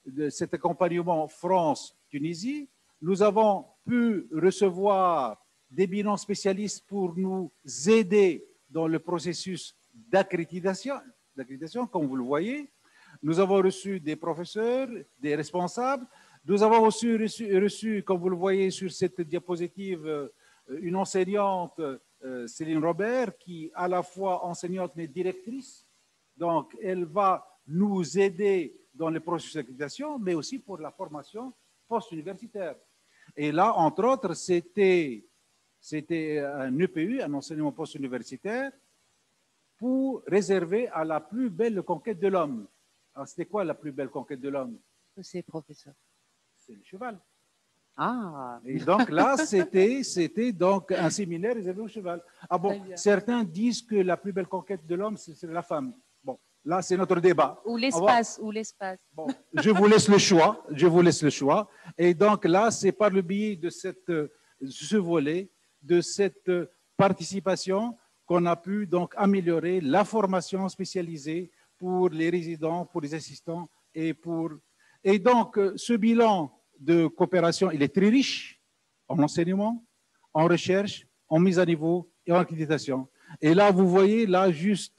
Speaker 5: de cet accompagnement France-Tunisie. Nous avons pu recevoir des bilans spécialistes pour nous aider dans le processus d'accréditation, comme vous le voyez. Nous avons reçu des professeurs, des responsables. Nous avons aussi reçu, comme vous le voyez sur cette diapositive, une enseignante, Céline Robert, qui à la fois enseignante mais directrice. Donc, elle va nous aider dans le processus d'accréditation, mais aussi pour la formation post-universitaire. Et là, entre autres, c'était un EPU, un enseignement post-universitaire, pour réserver à la plus belle conquête de l'homme. Alors, c'était quoi la plus belle conquête de l'homme?
Speaker 2: C'est professeur.
Speaker 5: C'est le cheval.
Speaker 2: Ah.
Speaker 5: Et donc là, c'était donc un séminaire réservé au cheval. Ah bon, certains disent que la plus belle conquête de l'homme, c'est la femme. Bon, là, c'est notre débat.
Speaker 2: Ou l'espace, ou l'espace.
Speaker 5: Bon, je vous laisse le choix, je vous laisse le choix. Et donc là, c'est par le biais de ce volet, de cette participation qu'on a pu donc améliorer la formation spécialisée pour les résidents, pour les assistants et donc ce bilan de coopération, il est très riche en enseignement, en recherche, en mise à niveau et en accréditation. Et là, vous voyez là juste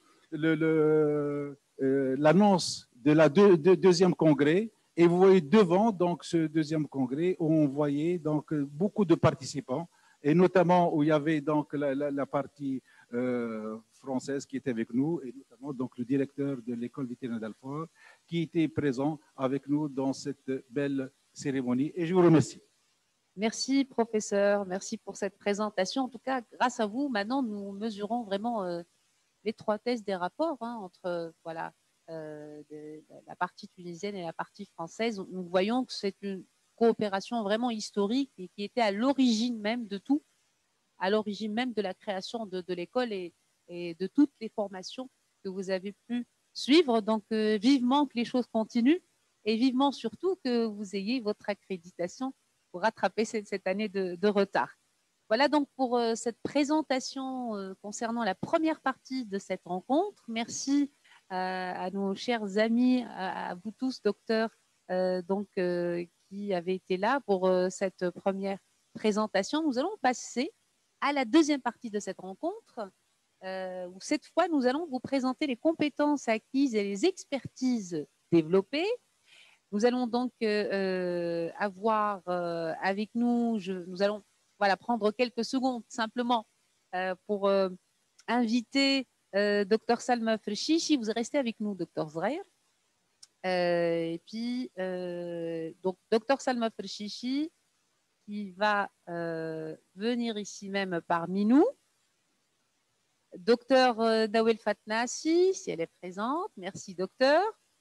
Speaker 5: l'annonce de la deuxième congrès. Et vous voyez devant donc ce deuxième congrès où on voyait donc beaucoup de participants, et notamment où il y avait donc la partie française qui était avec nous, et notamment donc le directeur de l'école vétérinaire d'Alfort qui était présent avec nous dans cette belle cérémonie. Et je vous remercie.
Speaker 2: Merci, professeur. Merci pour cette présentation. En tout cas, grâce à vous, maintenant, nous mesurons vraiment l'étroitesse des rapports entre voilà, la partie tunisienne et la partie française. Nous voyons que c'est une coopération vraiment historique et qui était à l'origine même de tout, à l'origine même de la création de l'école et de toutes les formations que vous avez pu suivre. Donc, vivement que les choses continuent et vivement surtout que vous ayez votre accréditation pour rattraper cette année de retard. Voilà donc pour cette présentation concernant la première partie de cette rencontre. Merci à nos chers amis, à vous tous, docteurs, qui avaient été là pour cette première présentation. Nous allons passer à la deuxième partie de cette rencontre, où cette fois, nous allons vous présenter les compétences acquises et les expertises développées. Nous allons donc avoir avec nous, nous allons prendre quelques secondes simplement pour inviter Dr Salma Freshishi. Vous restez avec nous, Dr Zraïr. Et puis, donc, Dr Salma Freshishi qui va venir ici même parmi nous. Docteur Nawel Fatnassi, si elle est présente. Merci, docteur.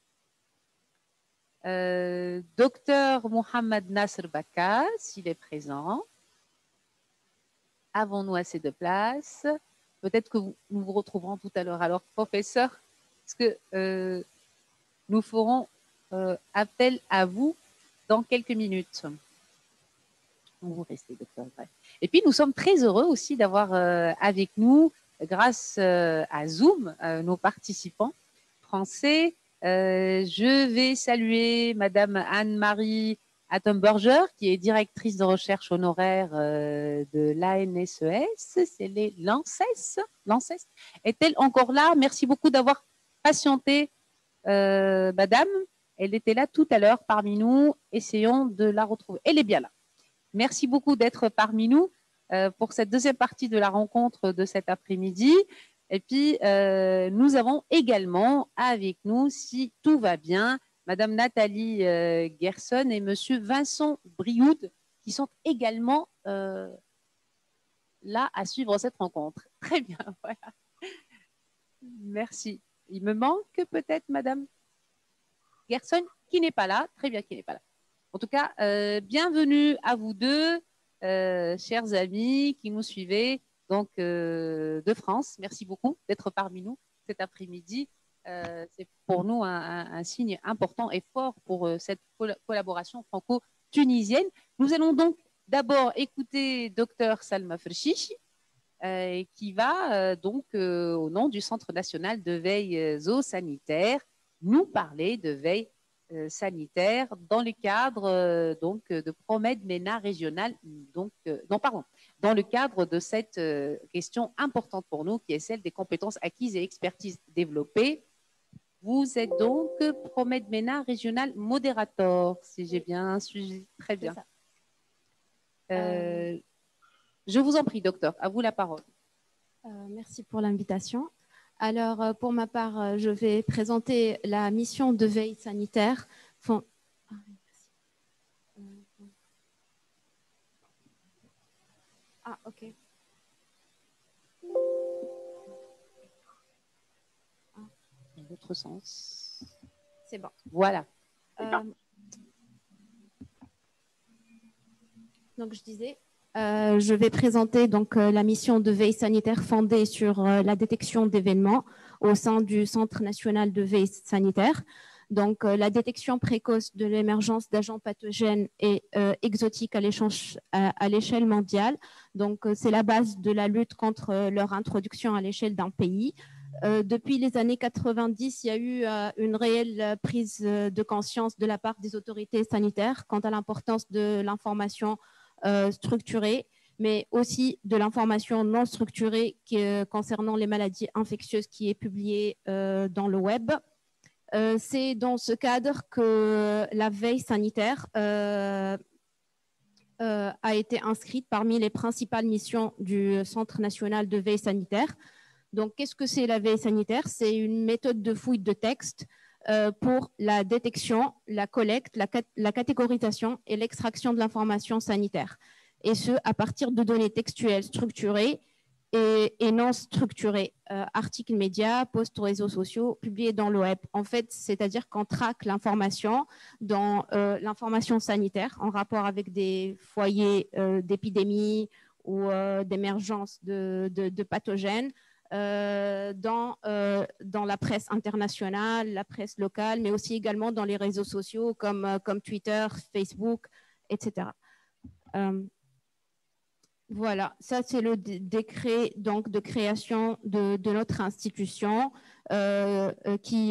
Speaker 2: Docteur Mohamed Nasr Bakar, s'il est présent. Avons-nous assez de place? Peut-être que nous vous retrouverons tout à l'heure. Alors, professeur, est-ce que nous ferons appel à vous dans quelques minutes? Vous restez, docteur. Et puis, nous sommes très heureux aussi d'avoir avec nous, grâce à Zoom, nos participants français. Je vais saluer Madame Anne-Marie Attenberger, qui est directrice de recherche honoraire de l'ANSES, c'est l'ANSES. Est-elle encore là? Merci beaucoup d'avoir patienté, Madame. Elle était là tout à l'heure parmi nous. Essayons de la retrouver. Elle est bien là. Merci beaucoup d'être parmi nous pour cette deuxième partie de la rencontre de cet après-midi. Et puis, nous avons également avec nous, si tout va bien, Madame Nathalie Gerson et Monsieur Vincent Brioud, qui sont également là à suivre cette rencontre. Très bien, voilà. Merci. Il me manque peut-être Madame Gerson, qui n'est pas là. Très bien, qui n'est pas là. En tout cas, bienvenue à vous deux, chers amis qui nous suivez. Donc, de France, merci beaucoup d'être parmi nous cet après-midi. C'est pour nous un signe important et fort pour cette collaboration franco-tunisienne. Nous allons donc d'abord écouter Dr Salma Freshishi, qui va donc, au nom du Centre national de veille zoosanitaire, nous parler de veille sanitaire dans le cadre donc de Promed MENA régional, donc non pardon, dans le cadre de cette question importante pour nous qui est celle des compétences acquises et expertises développées. Vous êtes donc Promed MENA régional modérateur, si j'ai bien suivi. Très bien. Je vous en prie, docteur, à vous la parole.
Speaker 3: Merci pour l'invitation. Alors, pour ma part, je vais présenter la mission de veille sanitaire. Ah, ok.
Speaker 2: Dans l'autre sens.
Speaker 3: C'est bon.
Speaker 2: Voilà.
Speaker 3: Donc, je disais, je vais présenter donc la mission de veille sanitaire fondée sur la détection d'événements au sein du Centre national de veille sanitaire. Donc, la détection précoce de l'émergence d'agents pathogènes et exotiques à l'échelle mondiale. Donc, c'est la base de la lutte contre leur introduction à l'échelle d'un pays. Depuis les années 90, il y a eu une réelle prise de conscience de la part des autorités sanitaires quant à l'importance de l'information structurée, mais aussi de l'information non structurée concernant les maladies infectieuses qui est publiée dans le web. C'est dans ce cadre que la veille sanitaire a été inscrite parmi les principales missions du Centre national de veille sanitaire. Donc, qu'est-ce que c'est la veille sanitaire? C'est une méthode de fouille de texte pour la détection, la collecte, la catégorisation et l'extraction de l'information sanitaire. Et ce, à partir de données textuelles structurées et non structurées, articles médias, posts réseaux sociaux, publiés dans le web. En fait, c'est-à-dire qu'on traque l'information dans l'information sanitaire en rapport avec des foyers d'épidémie ou d'émergence de pathogènes, dans la presse internationale, la presse locale, mais aussi également dans les réseaux sociaux comme Twitter, Facebook, etc. Voilà, ça c'est le décret donc, de création de notre institution qui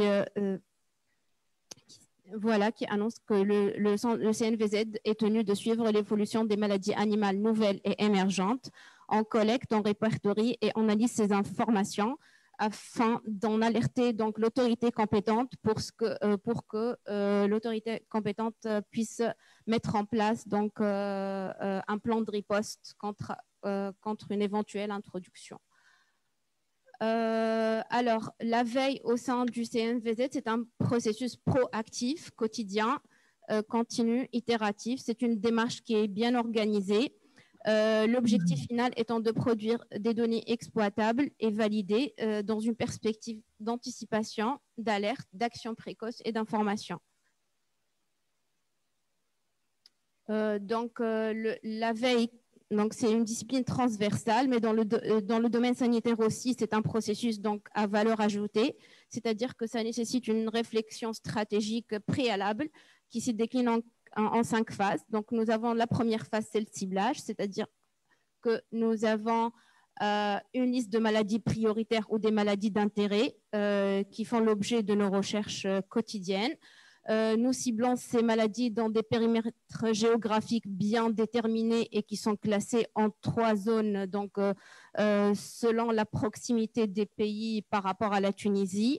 Speaker 3: annonce que le CNVZ est tenu de suivre l'évolution des maladies animales nouvelles et émergentes. On collecte, on répertorie et on analyse ces informations afin d'en alerter donc l'autorité compétente pour que l'autorité compétente puisse mettre en place donc un plan de riposte contre une éventuelle introduction. Alors, la veille au sein du CNVZ, c'est un processus proactif, quotidien, continu, itératif. C'est une démarche qui est bien organisée. L'objectif final étant de produire des données exploitables et validées dans une perspective d'anticipation, d'alerte, d'action précoce et d'information. La veille, c'est une discipline transversale, mais dans le domaine sanitaire aussi, c'est un processus donc, à valeur ajoutée, c'est-à-dire que ça nécessite une réflexion stratégique préalable qui se décline en 5 phases. Donc, nous avons la première phase, c'est le ciblage, c'est-à-dire que nous avons une liste de maladies prioritaires ou des maladies d'intérêt qui font l'objet de nos recherches quotidiennes. Nous ciblons ces maladies dans des périmètres géographiques bien déterminés et qui sont classés en 3 zones, donc selon la proximité des pays par rapport à la Tunisie.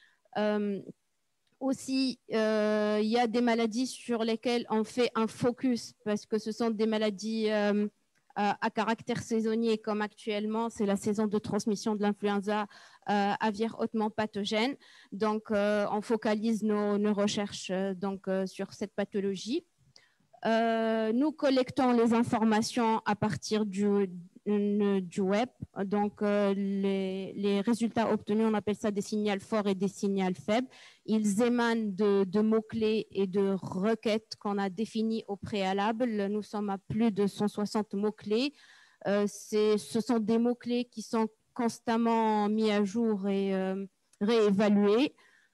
Speaker 3: Aussi, il y a des maladies sur lesquelles on fait un focus parce que ce sont des maladies à caractère saisonnier comme actuellement, c'est la saison de transmission de l'influenza aviaire hautement pathogène. Donc, on focalise nos recherches sur cette pathologie. Nous collectons les informations à partir du web. Donc, les résultats obtenus, on appelle ça des signaux forts et des signaux faibles. Ils émanent de mots-clés et de requêtes qu'on a définies au préalable. Nous sommes à plus de 160 mots-clés. Ce sont des mots-clés qui sont constamment mis à jour et réévalués.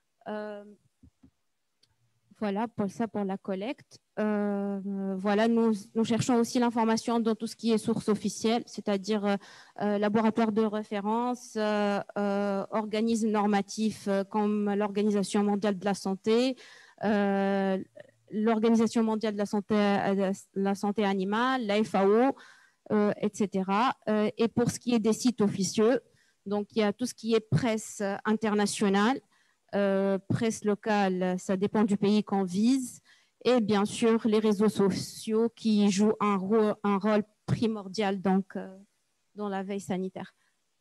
Speaker 3: Voilà, pour la collecte. Voilà, nous cherchons aussi l'information dans tout ce qui est source officielle, c'est-à-dire laboratoire de référence, organismes normatifs comme l'Organisation mondiale de la santé, l'Organisation mondiale de la santé animale, la FAO, etc. Et pour ce qui est des sites officieux, donc il y a tout ce qui est presse internationale, presse locale, ça dépend du pays qu'on vise, et bien sûr les réseaux sociaux qui jouent un rôle primordial donc, dans la veille sanitaire.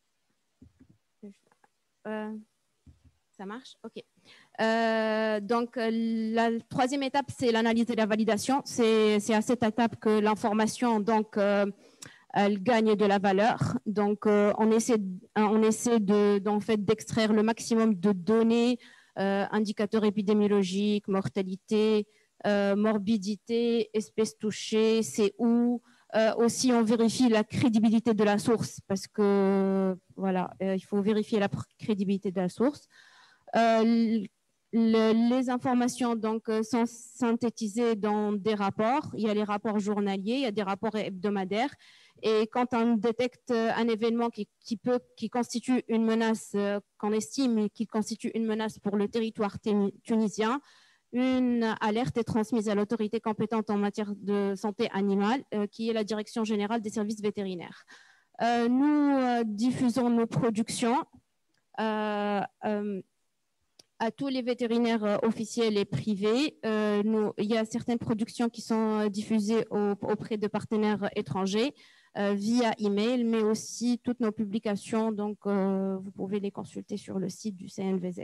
Speaker 3: Ça marche? OK. Donc, la troisième étape, c'est l'analyse et la validation. C'est à cette étape que l'information, donc, elle gagne de la valeur. Donc, on essaie en fait, d'extraire le maximum de données, indicateurs épidémiologiques, mortalité, morbidité, espèces touchées, c'est où. Aussi, on vérifie la crédibilité de la source parce que, voilà, il faut vérifier la crédibilité de la source. Les informations donc, sont synthétisées dans des rapports. Il y a les rapports journaliers, il y a des rapports hebdomadaires. Et quand on détecte un événement qui constitue une menace, qu'on estime qui constitue une menace pour le territoire tunisien, une alerte est transmise à l'autorité compétente en matière de santé animale, qui est la Direction générale des services vétérinaires. Nous diffusons nos productions à tous les vétérinaires officiels et privés. Il y a certaines productions qui sont diffusées auprès de partenaires étrangers via email, mais aussi toutes nos publications. Donc, vous pouvez les consulter sur le site du CNVZ.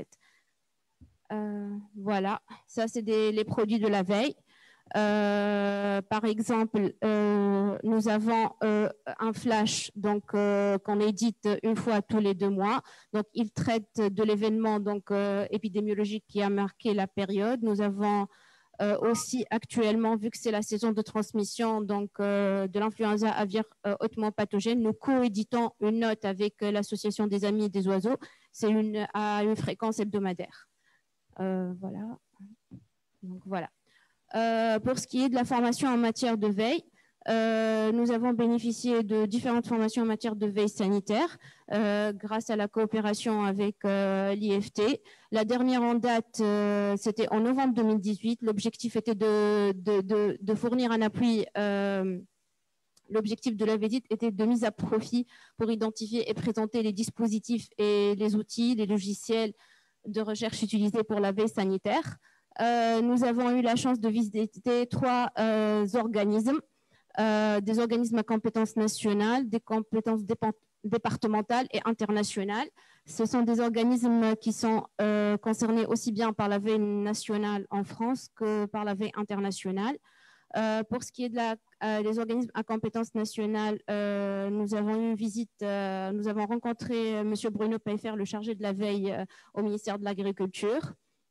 Speaker 3: Voilà, ça c'est les produits de la veille. Par exemple, nous avons un flash donc qu'on édite une fois tous les 2 mois. Donc, il traite de l'événement donc épidémiologique qui a marqué la période. Nous avons aussi actuellement, vu que c'est la saison de transmission donc de l'influenza aviaire hautement pathogène, nous coéditons une note avec l'association des amis des oiseaux. C'est à une fréquence hebdomadaire. Voilà. Donc, voilà. Pour ce qui est de la formation en matière de veille, nous avons bénéficié de différentes formations en matière de veille sanitaire grâce à la coopération avec l'IFT. La dernière en date, c'était en novembre 2018. L'objectif était de fournir un appui. L'objectif de la visite était de mise à profit pour identifier et présenter les dispositifs et les outils, les logiciels de recherche utilisés pour la veille sanitaire. Nous avons eu la chance de visiter 3 organismes, des organismes à compétences nationales, des compétences départementales et internationales. Ce sont des organismes qui sont concernés aussi bien par la veille nationale en France que par la veille internationale. Pour ce qui est des organismes à compétences nationales, nous avons eu une visite, nous avons rencontré M. Bruno Pfeffer, le chargé de la veille au ministère de l'Agriculture.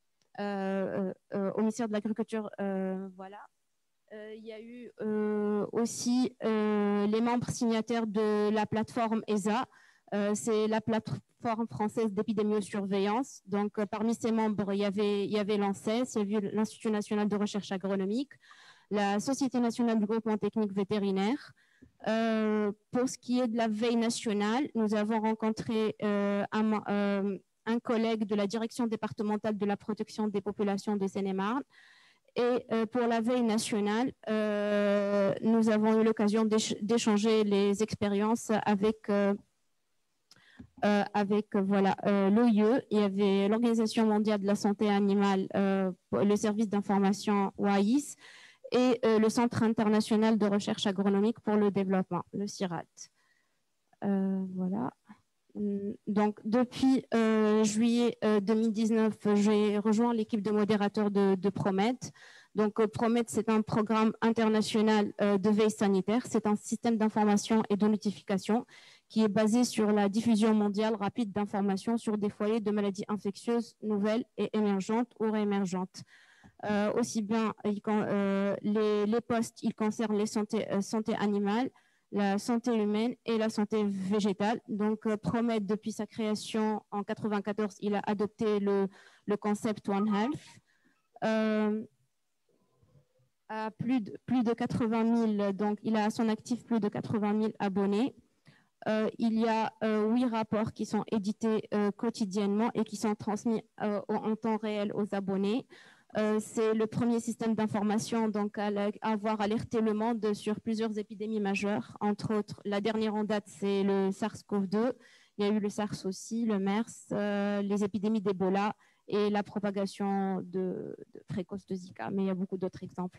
Speaker 3: Au ministère de l'Agriculture, voilà. Il y a eu aussi les membres signataires de la plateforme ESA. C'est la plateforme française d'épidémiosurveillance. Donc, parmi ces membres, il y avait l'ANSES, il y avait l'Institut national de recherche agronomique, la Société nationale du groupement technique vétérinaire. Pour ce qui est de la veille nationale, nous avons rencontré un collègue de la direction départementale de la protection des populations de Seine-et-Marne. Et pour la veille nationale, nous avons eu l'occasion d'échanger les expériences avec voilà, l'OIE. Il y avait l'Organisation mondiale de la santé animale, le service d'information OAIS, et le Centre international de recherche agronomique pour le développement, le CIRAD. Voilà. Donc, depuis juillet 2019, j'ai rejoint l'équipe de modérateurs de PROMED. Donc, PROMED, c'est un programme international de veille sanitaire. C'est un système d'information et de notification qui est basé sur la diffusion mondiale rapide d'informations sur des foyers de maladies infectieuses nouvelles et émergentes ou réémergentes. Aussi bien, les postes, ils concernent les santé animale, la santé humaine et la santé végétale. Donc, PROMED, depuis sa création en 1994, il a adopté le concept One Health. À plus de 80 000, donc il a à son actif plus de 80 000 abonnés. Il y a 8 rapports qui sont édités quotidiennement et qui sont transmis en temps réel aux abonnés. C'est le premier système d'information donc, à avoir alerté le monde sur plusieurs épidémies majeures. Entre autres, la dernière en date, c'est le SARS-CoV-2. Il y a eu le SARS aussi, le MERS, les épidémies d'Ebola et la propagation précoce de Zika. Mais il y a beaucoup d'autres exemples.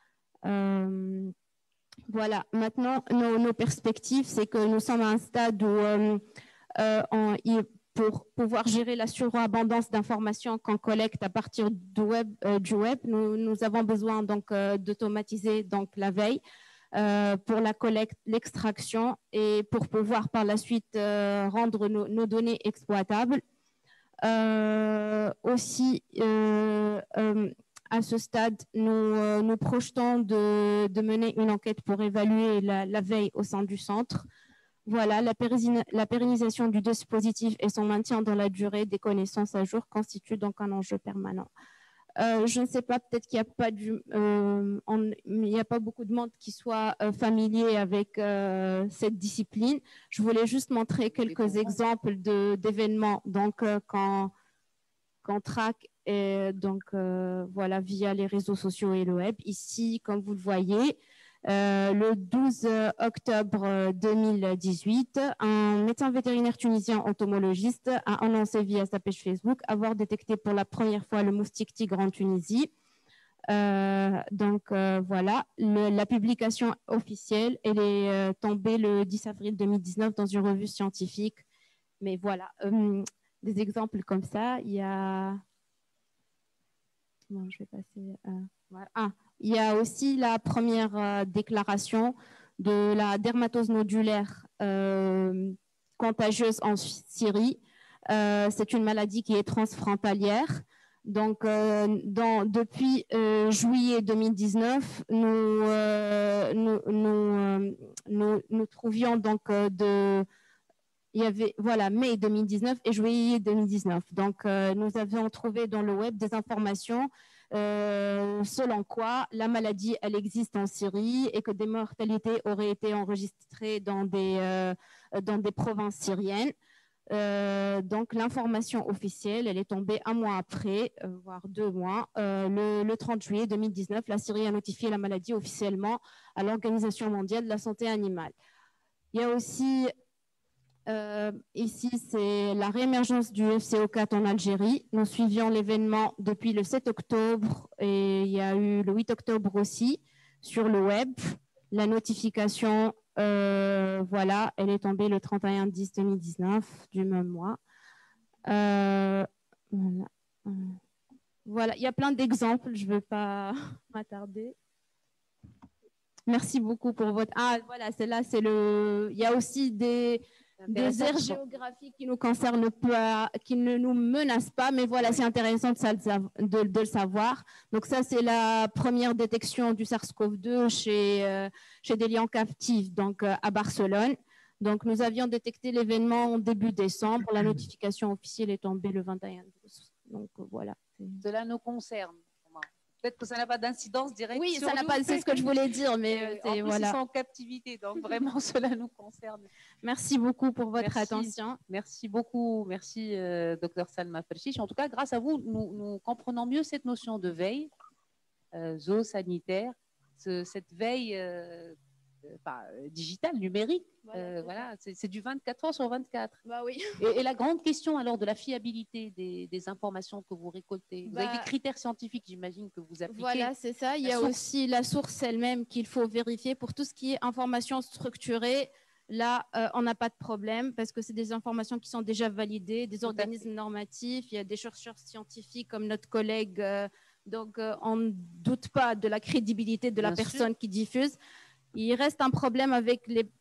Speaker 3: Voilà, maintenant, nos perspectives, c'est que nous sommes à un stade où, pour pouvoir gérer la surabondance d'informations qu'on collecte à partir du web, nous avons besoin donc d'automatiser donc la veille pour la collecte, l'extraction et pour pouvoir par la suite rendre nos données exploitables. Aussi, à ce stade, nous projetons de mener une enquête pour évaluer la veille au sein du centre. Voilà, la pérennisation du dispositif et son maintien dans la durée des connaissances à jour constituent donc un enjeu permanent. Je ne sais pas, peut-être qu'il n'y a pas beaucoup de monde qui soit familier avec cette discipline. Je voulais juste montrer quelques exemples d'événements qu'on traque et donc voilà, via les réseaux sociaux et le web. Ici, comme vous le voyez, le 12 octobre 2018, un médecin vétérinaire tunisien entomologiste a annoncé via sa page Facebook avoir détecté pour la première fois le moustique tigre en Tunisie. Voilà, la publication officielle, elle est tombée le 10 avril 2019 dans une revue scientifique. Mais voilà, des exemples comme ça, il y a... Bon, je vais passer... voilà. Il y a aussi la première déclaration de la dermatose nodulaire contagieuse en Syrie. C'est une maladie qui est transfrontalière. Donc, depuis juillet 2019, nous trouvions donc il y avait, voilà, mai 2019 et juillet 2019. Donc, nous avions trouvé dans le web des informations selon quoi la maladie, elle existe en Syrie et que des mortalités auraient été enregistrées dans des provinces syriennes. Donc, l'information officielle, elle est tombée un mois après, voire 2 mois. Le 30 juillet 2019, la Syrie a notifié la maladie officiellement à l'Organisation mondiale de la santé animale. Il y a aussi... ici, c'est la réémergence du FCO4 en Algérie. Nous suivions l'événement depuis le 7 octobre et il y a eu le 8 octobre aussi sur le web. La notification, voilà, elle est tombée le 31/10/2019 du même mois. Voilà, il y a plein d'exemples, je ne veux pas m'attarder. Merci beaucoup pour votre... Ah, voilà, celle-là, c'est le... Il y a aussi des aires géographiques qui nous concernent pas, qui ne nous menacent pas, mais voilà, c'est intéressant de le savoir. Donc ça, c'est la première détection du SARS-CoV-2 chez des lions captifs, donc à Barcelone. Donc nous avions détecté l'événement en début décembre. La notification officielle est tombée le 21/12. Donc voilà.
Speaker 2: Cela nous concerne. Peut-être que ça n'a pas d'incidence directe.
Speaker 3: Oui, ça n'a pas. C'est ce que je voulais dire, mais
Speaker 2: en plus,
Speaker 3: voilà.
Speaker 2: ils sont en captivité, donc vraiment cela nous concerne.
Speaker 3: Merci beaucoup pour votre attention.
Speaker 2: Merci beaucoup, merci Dr Salma Ferchiche. En tout cas, grâce à vous, nous comprenons mieux cette notion de veille zoosanitaire, cette veille digitale, numérique. Voilà, c'est du 24 heures sur 24.
Speaker 3: Bah oui.
Speaker 2: Et la grande question alors de la fiabilité des informations que vous récoltez. Vous avez des critères scientifiques, j'imagine, que vous appliquez.
Speaker 3: Voilà, c'est ça. Il y a aussi la source elle-même qu'il faut vérifier. Pour tout ce qui est information structurée, là, on n'a pas de problème parce que c'est des informations qui sont déjà validées, des organismes normatifs. Il y a des chercheurs scientifiques comme notre collègue. Donc, on ne doute pas de la crédibilité de la personne qui diffuse. Il reste un problème avec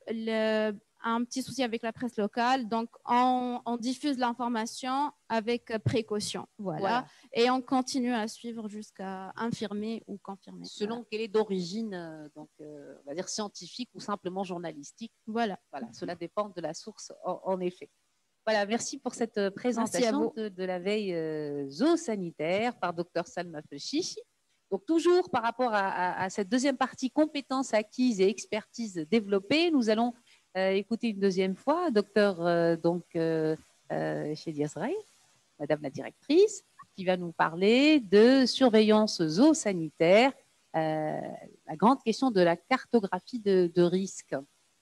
Speaker 3: un petit souci avec la presse locale. Donc, on diffuse l'information avec précaution. Voilà. Et on continue à suivre jusqu'à infirmer ou confirmer.
Speaker 2: Selon qu'elle est d'origine, on va dire scientifique ou simplement journalistique.
Speaker 3: Voilà.
Speaker 2: Cela dépend de la source, en effet. Voilà, merci pour cette présentation de la veille zoosanitaire par Dr Salma Ferchiche. Donc, toujours par rapport à cette deuxième partie, compétences acquises et expertise développée, nous allons écouter une deuxième fois, docteur Chedi Azraï, madame la directrice. qui va nous parler de surveillance zoosanitaire, la grande question de la cartographie de risque.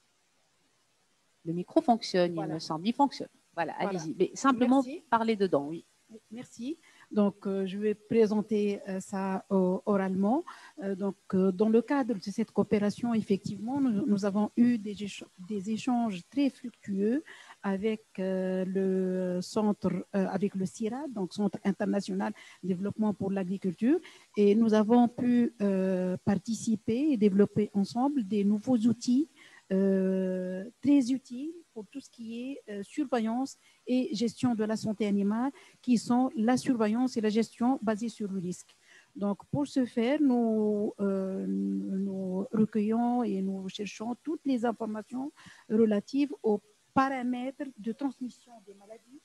Speaker 2: Le micro fonctionne, il me semble, il fonctionne. Voilà, allez-y. Mais simplement parler dedans, oui.
Speaker 6: Merci. Donc, je vais présenter ça oralement. Dans le cadre de cette coopération, effectivement, nous avons eu des échanges très fructueux avec le centre, avec le CIRAD, donc Centre international de développement pour l'agriculture, et nous avons pu participer et développer ensemble des nouveaux outils très utiles pour tout ce qui est surveillance et gestion de la santé animale, qui sont la surveillance et la gestion basée sur le risque. Donc, pour ce faire, nous recueillons et nous cherchons toutes les informations relatives aux paramètres de transmission des maladies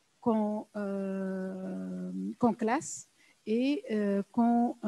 Speaker 6: qu'on classe et qu'on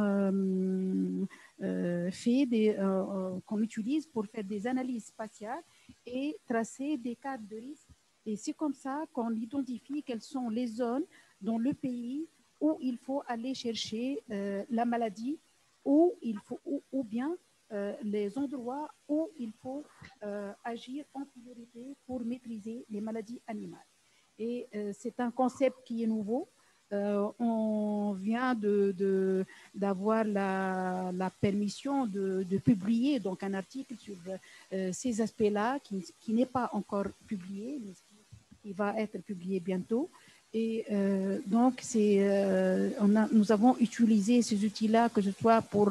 Speaker 6: qu'on utilise pour faire des analyses spatiales et tracer des cadres de risque. Et c'est comme ça qu'on identifie quelles sont les zones dans le pays où il faut aller chercher la maladie, ou bien les endroits où il faut agir en priorité pour maîtriser les maladies animales. Et c'est un concept qui est nouveau. On vient d'avoir la permission de publier donc un article sur ces aspects-là qui n'est pas encore publié, mais qui va être publié bientôt. Et donc, nous avons utilisé ces outils-là, que ce soit pour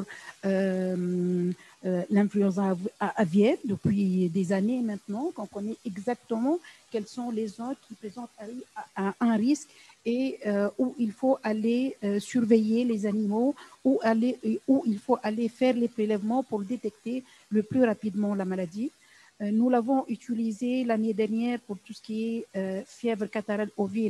Speaker 6: l'influenza aviaire depuis des années maintenant, qu'on connaît exactement quelles sont les zones qui présentent un risque et où il faut aller surveiller les animaux, où il faut aller faire les prélèvements pour détecter le plus rapidement la maladie. Nous l'avons utilisé l'année dernière pour tout ce qui est fièvre catarrhale ovine,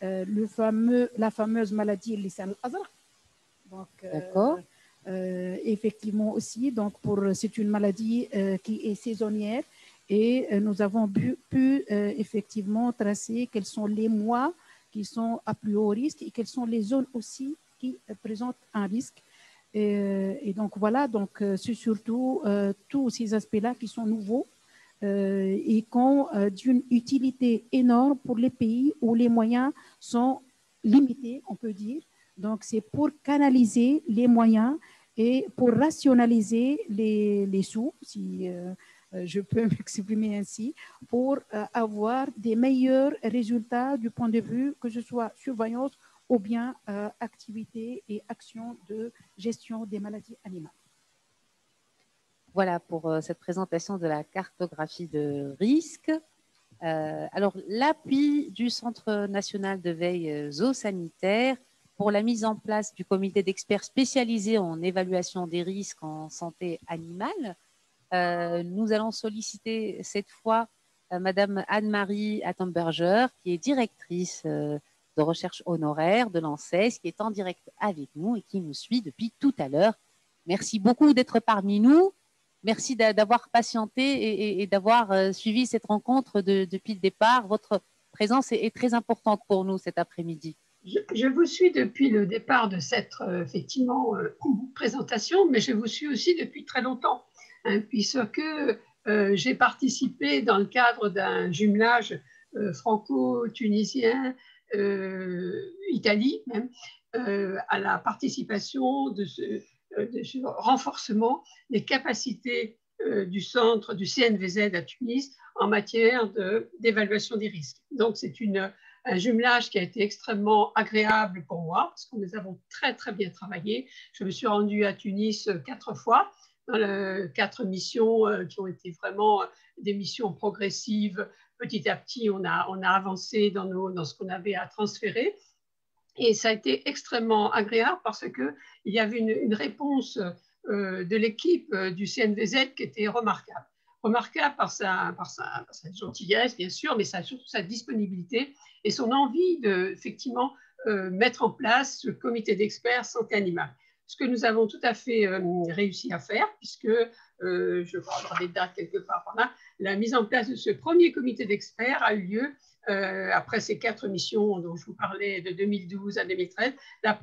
Speaker 6: la fameuse maladie lisan al-azraq.
Speaker 2: D'accord.
Speaker 6: Effectivement aussi, donc c'est une maladie qui est saisonnière, et nous avons pu effectivement tracer quels sont les mois qui sont à plus haut risque et quelles sont les zones aussi qui présentent un risque. Et donc voilà, donc c'est surtout tous ces aspects-là qui sont nouveaux et qui ont d'une utilité énorme pour les pays où les moyens sont limités, on peut dire. Donc c'est pour canaliser les moyens et pour rationaliser les sous, si je peux m'exprimer ainsi, pour avoir des meilleurs résultats du point de vue que ce soit surveillance ou bien activité et action de gestion des maladies animales.
Speaker 2: Voilà pour cette présentation de la cartographie de risque. Alors, l'appui du Centre national de veille zoosanitaire pour la mise en place du comité d'experts spécialisé en évaluation des risques en santé animale. Nous allons solliciter cette fois Madame Anne-Marie Attenberger, qui est directrice de recherche honoraire de l'ANSES, qui est en direct avec nous et qui nous suit depuis tout à l'heure. Merci beaucoup d'être parmi nous. Merci d'avoir patienté et d'avoir suivi cette rencontre depuis le départ. Votre présence est très importante pour nous cet après-midi.
Speaker 7: Je vous suis depuis le départ de cette effectivement présentation, mais je vous suis aussi depuis très longtemps, hein, puisque j'ai participé dans le cadre d'un jumelage franco-tunisien, Italie même, à la participation de ce renforcement des capacités du centre du CNVZ à Tunis en matière d'évaluation des risques. Donc c'est un jumelage qui a été extrêmement agréable pour moi, parce que nous avons très très bien travaillé. Je me suis rendue à Tunis 4 fois, dans 4 missions qui ont été vraiment des missions progressives. Petit à petit, on a avancé dans ce qu'on avait à transférer. Et ça a été extrêmement agréable parce qu'il y avait une réponse de l'équipe du CNVZ qui était remarquable. Remarquable par sa gentillesse, bien sûr, mais surtout sa disponibilité et son envie de, effectivement, mettre en place ce comité d'experts santé animale. Ce que nous avons tout à fait réussi à faire, puisque, je crois avoir des dates quelque part par là, la mise en place de ce premier comité d'experts a eu lieu après ces 4 missions dont je vous parlais de 2012 à 2013,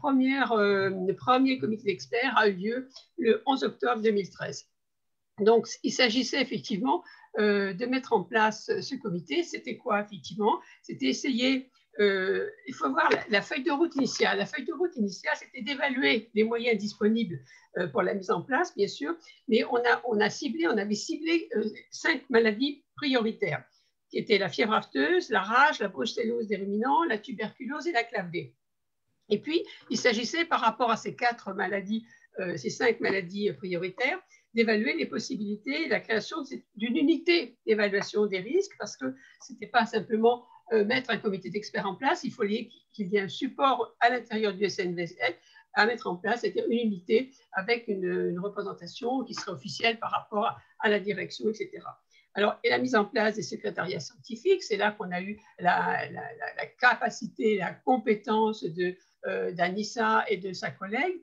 Speaker 7: le premier comité d'experts a eu lieu le 11 octobre 2013. Donc, il s'agissait effectivement de mettre en place ce comité. C'était quoi, effectivement? C'était essayer, il faut voir la feuille de route initiale. La feuille de route initiale, c'était d'évaluer les moyens disponibles pour la mise en place, bien sûr, mais on avait ciblé 5 maladies prioritaires, qui étaient la fièvre afteuse, la rage, la brucellose des ruminants, la tuberculose et la clave B. Et puis, il s'agissait, par rapport à ces 4 maladies, ces 5 maladies prioritaires, d'évaluer les possibilités et la création d'une unité d'évaluation des risques, parce que ce n'était pas simplement mettre un comité d'experts en place, il fallait qu'il y ait un support à l'intérieur du SNVZ à mettre en place, c'est-à-dire une unité avec une représentation qui serait officielle par rapport à la direction, etc. Alors, et la mise en place des secrétariats scientifiques, c'est là qu'on a eu la capacité, la compétence d'Anissa et de sa collègue.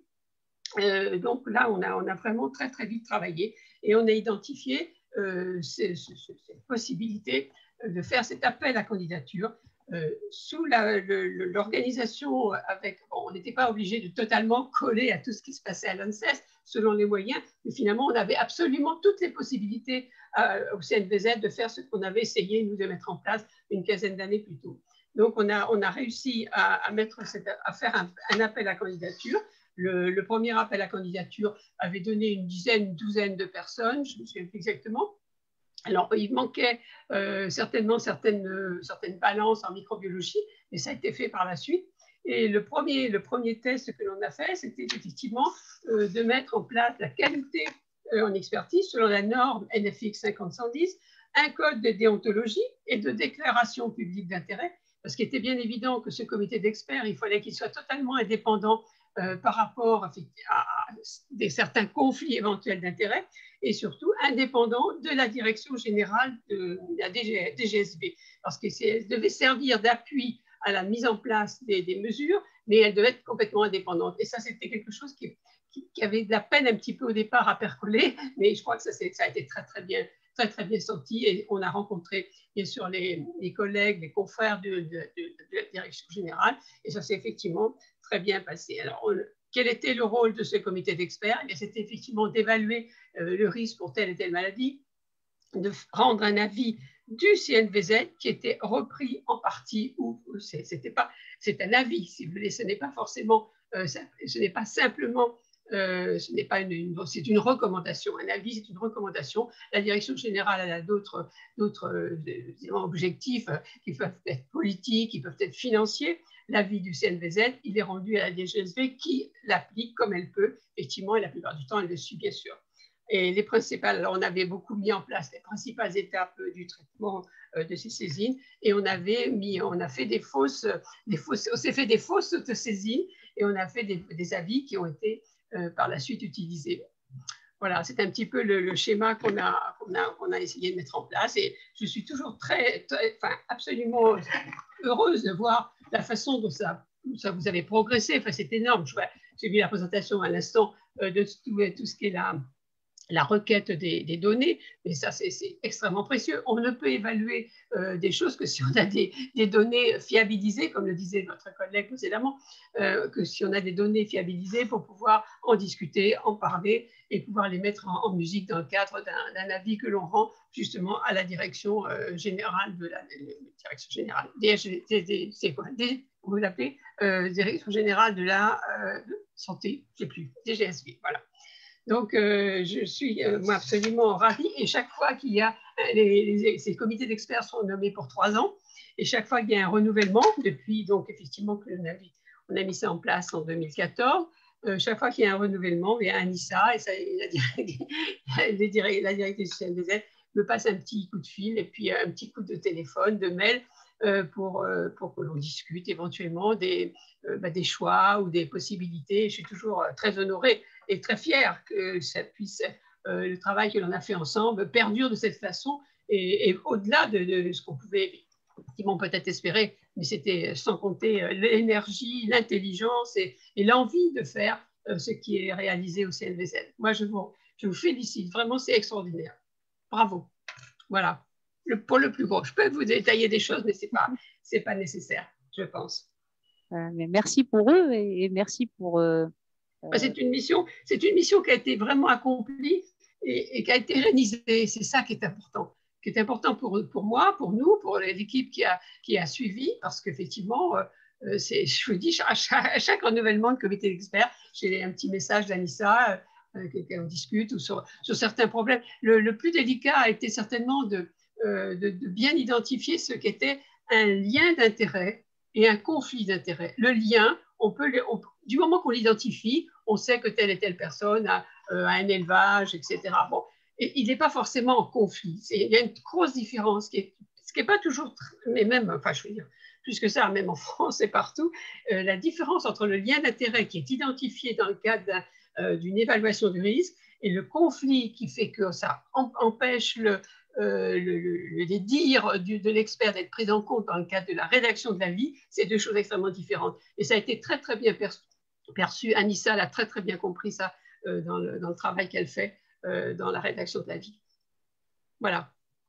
Speaker 7: Donc là, on a vraiment très, très vite travaillé et on a identifié cette possibilité de faire cet appel à candidature sous l'organisation avec… Bon, on n'était pas obligé de totalement coller à tout ce qui se passait à l'ANSES selon les moyens, mais finalement, on avait absolument toutes les possibilités au CNVZ de faire ce qu'on avait essayé, nous, de mettre en place une quinzaine d'années plus tôt. Donc, on a réussi à faire un appel à candidature. Le premier appel à candidature avait donné une douzaine de personnes, je ne me souviens plus exactement. Alors, il manquait certainement certaines balances en microbiologie, mais ça a été fait par la suite. Et le premier test que l'on a fait, c'était effectivement de mettre en place la qualité en expertise selon la norme NFX 50-110, un code de déontologie et de déclaration publique d'intérêt, parce qu'il était bien évident que ce comité d'experts, il fallait qu'il soit totalement indépendant par rapport à certains conflits éventuels d'intérêts et surtout indépendant de la direction générale de la DGSB, parce qu'elle devait servir d'appui à la mise en place des mesures, mais elle devait être complètement indépendante. Et ça, c'était quelque chose qui avait de la peine un petit peu au départ à percoler, mais je crois que ça a été très bien senti et on a rencontré bien sûr les collègues, les confrères de la direction générale et ça s'est effectivement très bien passé. Alors, quel était le rôle de ce comité d'experts? C'était effectivement d'évaluer le risque pour telle et telle maladie, de rendre un avis du CNVZ qui était repris en partie, ou c'est un avis, si vous voulez, ce n'est pas forcément, ce n'est pas simplement, c'est une recommandation. Un avis, c'est une recommandation. La direction générale elle a d'autres objectifs qui peuvent être politiques, qui peuvent être financiers. L'avis du CNVZ, il est rendu à la DGSB qui l'applique comme elle peut, effectivement, et la plupart du temps, elle le suit, bien sûr. Et les principales, alors on avait beaucoup mis en place les principales étapes du traitement de ces saisines et on a fait des fausses autosaisines et on a fait des avis qui ont été par la suite utilisés. Voilà, c'est un petit peu le schéma qu'on a essayé de mettre en place et je suis toujours absolument heureuse de voir la façon dont ça vous avez progressé. Enfin, c'est énorme. J'ai vu la présentation à l'instant de tout ce qui est la requête des données, mais ça, c'est extrêmement précieux. On ne peut évaluer des choses que si on a des données fiabilisées, comme le disait votre collègue précédemment, que si on a des données fiabilisées pour pouvoir en discuter, en parler et pouvoir les mettre en musique dans le cadre d'un avis que l'on rend justement à la direction générale de la direction générale. C'est quoi? Vous l'appelez direction générale de la santé, je ne sais plus, DGSB, voilà. Donc, je suis moi absolument ravie et chaque fois qu'il y a, ces comités d'experts sont nommés pour 3 ans et chaque fois qu'il y a un renouvellement, depuis donc effectivement que on a mis ça en place en 2014, chaque fois qu'il y a un renouvellement, il y a un ISA et ça, la directrice du CNVZ me passe un petit coup de fil et puis un petit coup de téléphone, de mail pour que l'on discute éventuellement des choix ou des possibilités. Je suis toujours très honorée et très fière que ça puisse, le travail que l'on a fait ensemble perdure de cette façon et au-delà de ce qu'on pouvait effectivement peut-être espérer, mais c'était sans compter l'énergie, l'intelligence et l'envie de faire ce qui est réalisé au CNVZ. Moi, je vous félicite, vraiment, c'est extraordinaire. Bravo. Voilà. pour le plus gros. Je peux vous détailler des choses, mais ce n'est pas nécessaire, je pense.
Speaker 2: Mais merci pour eux et merci pour…
Speaker 7: C'est une mission qui a été vraiment accomplie et qui a été réalisée. C'est ça qui est important pour moi, pour nous, pour l'équipe qui a suivi, parce qu'effectivement, je vous dis, à chaque renouvellement de comité d'experts, j'ai un petit message d'Anissa, on discute ou sur certains problèmes. Le plus délicat a été certainement de bien identifier ce qu'était un lien d'intérêt et un conflit d'intérêt. Le lien, du moment qu'on l'identifie, on sait que telle et telle personne a un élevage, etc. Bon, et il n'est pas forcément en conflit. Il y a une grosse différence, ce qui n'est pas toujours, mais même, enfin, je veux dire, plus que ça, même en France et partout, la différence entre le lien d'intérêt qui est identifié dans le cadre d'une évaluation du risque et le conflit qui fait que ça empêche les dires de l'expert d'être pris en compte dans le cadre de la rédaction de l'avis, c'est deux choses extrêmement différentes. Et ça a été très, très bien perçu. Anissa l'a très, très bien compris ça dans le travail qu'elle fait dans la rédaction de l'avis. Voilà.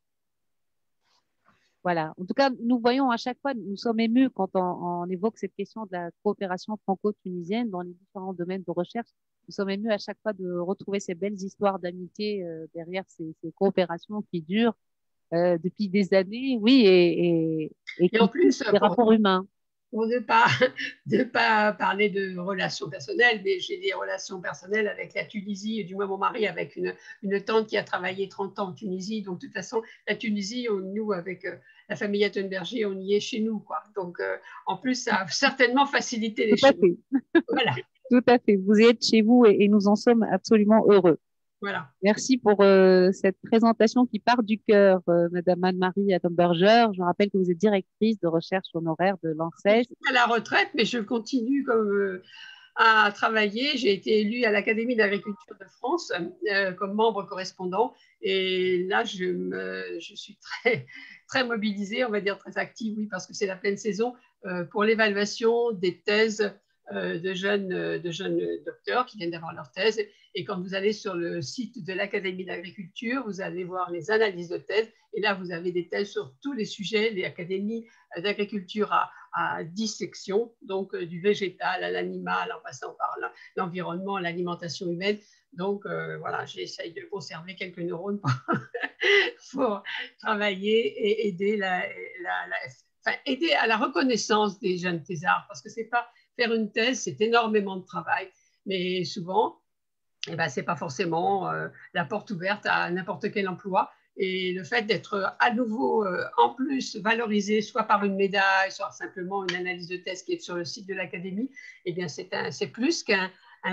Speaker 2: Voilà. En tout cas, nous voyons à chaque fois, nous sommes émus quand on évoque cette question de la coopération franco-tunisienne dans les différents domaines de recherche. Nous sommes émus à chaque fois de retrouver ces belles histoires d'amitié derrière ces coopérations qui durent depuis des années, oui, et
Speaker 7: en plus,
Speaker 2: des rapports humains.
Speaker 7: Pour ne pas parler de relations personnelles, mais j'ai des relations personnelles avec la Tunisie, et du moins mon mari avec une tante qui a travaillé 30 ans en Tunisie. Donc, de toute façon, la Tunisie, nous, avec la famille Attenberger, on y est chez nous, quoi. Donc, en plus, ça a certainement facilité les choses. Voilà.
Speaker 2: Tout à fait. Vous êtes chez vous et nous en sommes absolument heureux.
Speaker 7: Voilà.
Speaker 2: Merci pour cette présentation qui part du cœur, Madame Anne-Marie Attenberger. Je rappelle que vous êtes directrice de recherche honoraire de l'ANSES.
Speaker 7: Je suis à la retraite, mais je continue à travailler. J'ai été élue à l'Académie d'agriculture de France comme membre correspondant. Et là, je suis très, très mobilisée, on va dire très active, oui, parce que c'est la pleine saison pour l'évaluation des thèses de jeunes docteurs qui viennent d'avoir leur thèse. Et quand vous allez sur le site de l'Académie d'agriculture, vous allez voir les analyses de thèses. Et là, vous avez des thèses sur tous les sujets. L'Académie d'agriculture a 10 sections, donc du végétal à l'animal, en passant par l'environnement, l'alimentation humaine. Donc, voilà, j'essaye de conserver quelques neurones pour travailler et aider aider à la reconnaissance des jeunes thésards, parce que c'est pas faire une thèse, c'est énormément de travail, mais souvent, ce n'est pas forcément la porte ouverte à n'importe quel emploi. Et le fait d'être à nouveau, en plus, valorisé, soit par une médaille, soit simplement une analyse de thèse qui est sur le site de l'Académie, eh bien, c'est plus qu'une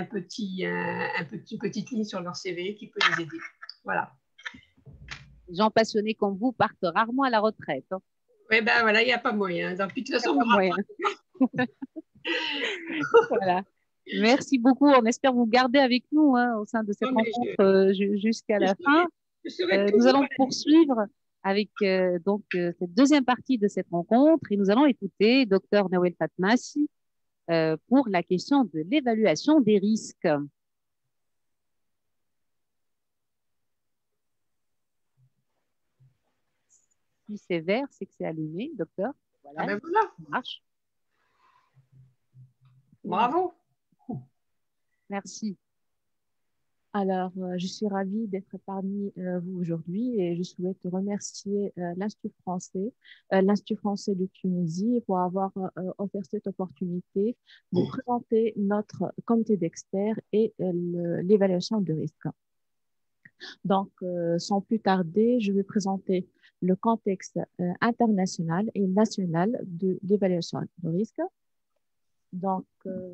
Speaker 7: petite ligne sur leur CV qui peut les aider. Voilà.
Speaker 2: Les gens passionnés comme vous partent rarement à la retraite. Hein.
Speaker 7: Oui, ben voilà, il n'y a pas moyen. Donc, de toute façon,
Speaker 2: voilà. Merci beaucoup. On espère vous garder avec nous au sein de cette rencontre jusqu'à la fin. Nous allons poursuivre avec cette deuxième partie de cette rencontre et nous allons écouter Dr Nawel Fatmassi pour la question de l'évaluation des risques. Si c'est vert, c'est que c'est allumé, docteur. Voilà,
Speaker 7: ah ben voilà.
Speaker 2: Ça marche.
Speaker 7: Bravo.
Speaker 2: Merci.
Speaker 3: Alors, je suis ravie d'être parmi vous aujourd'hui et je souhaite remercier l'Institut français de Tunisie pour avoir offert cette opportunité de présenter notre comité d'experts et l'évaluation de risque. Donc, sans plus tarder, je vais présenter le contexte international et national de l'évaluation de risque. Donc,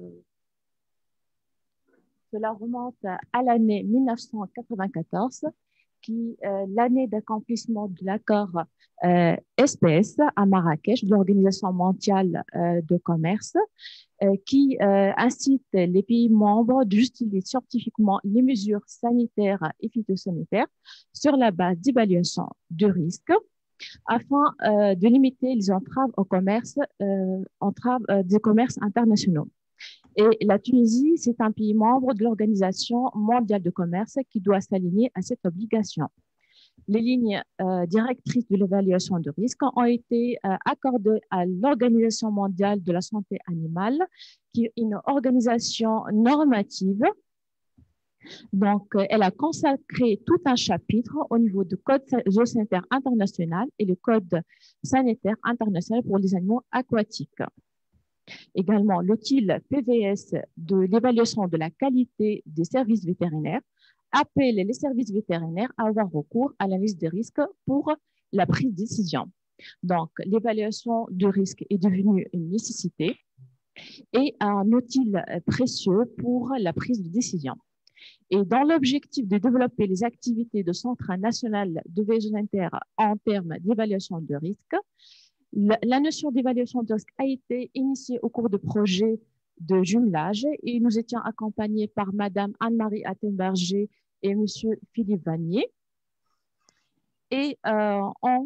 Speaker 3: cela remonte à l'année 1994, qui l'année d'accomplissement de l'accord SPS à Marrakech, de l'Organisation mondiale de commerce, qui incite les pays membres de justifier scientifiquement les mesures sanitaires et phytosanitaires sur la base d'évaluation de risque afin de limiter les entraves au commerce, des commerces internationaux. Et la Tunisie, c'est un pays membre de l'Organisation mondiale de commerce qui doit s'aligner à cette obligation.
Speaker 8: Les lignes directrices de l'évaluation de risque ont été accordées à l'Organisation mondiale de la santé animale, qui est une organisation normative. Donc, elle a consacré tout un chapitre au niveau du Code zoosanitaire international et le Code sanitaire international pour les animaux aquatiques. Également, l'outil PVS de l'évaluation de la qualité des services vétérinaires appelle les services vétérinaires à avoir recours à l'analyse des risques pour la prise de décision. Donc, l'évaluation de risque est devenue une nécessité et un outil précieux pour la prise de décision. Et dans l'objectif de développer les activités de Centre national de veille zoosanitaire en termes d'évaluation de risque, la notion d'évaluation de risque a été initiée au cours de projets de jumelage et nous étions accompagnés par Madame Anne-Marie Attenberger et Monsieur Philippe Vanier. Et en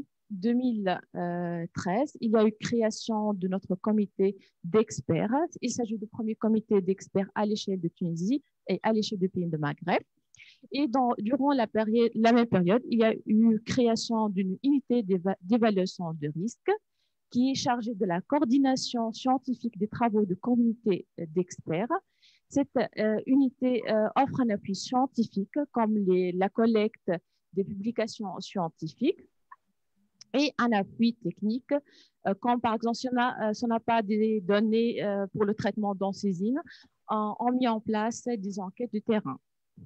Speaker 8: 2013, il y a eu création de notre comité d'experts. Il s'agit du premier comité d'experts à l'échelle de Tunisie et à l'échelle du pays de Maghreb. Et durant la même période, il y a eu création d'une unité d'évaluation de risque qui est chargée de la coordination scientifique des travaux de comité d'experts. Cette unité offre un appui scientifique comme la collecte des publications scientifiques et un appui technique, comme par exemple, si on n'a pas des données pour le traitement d'encisine, on met en place des enquêtes de terrain.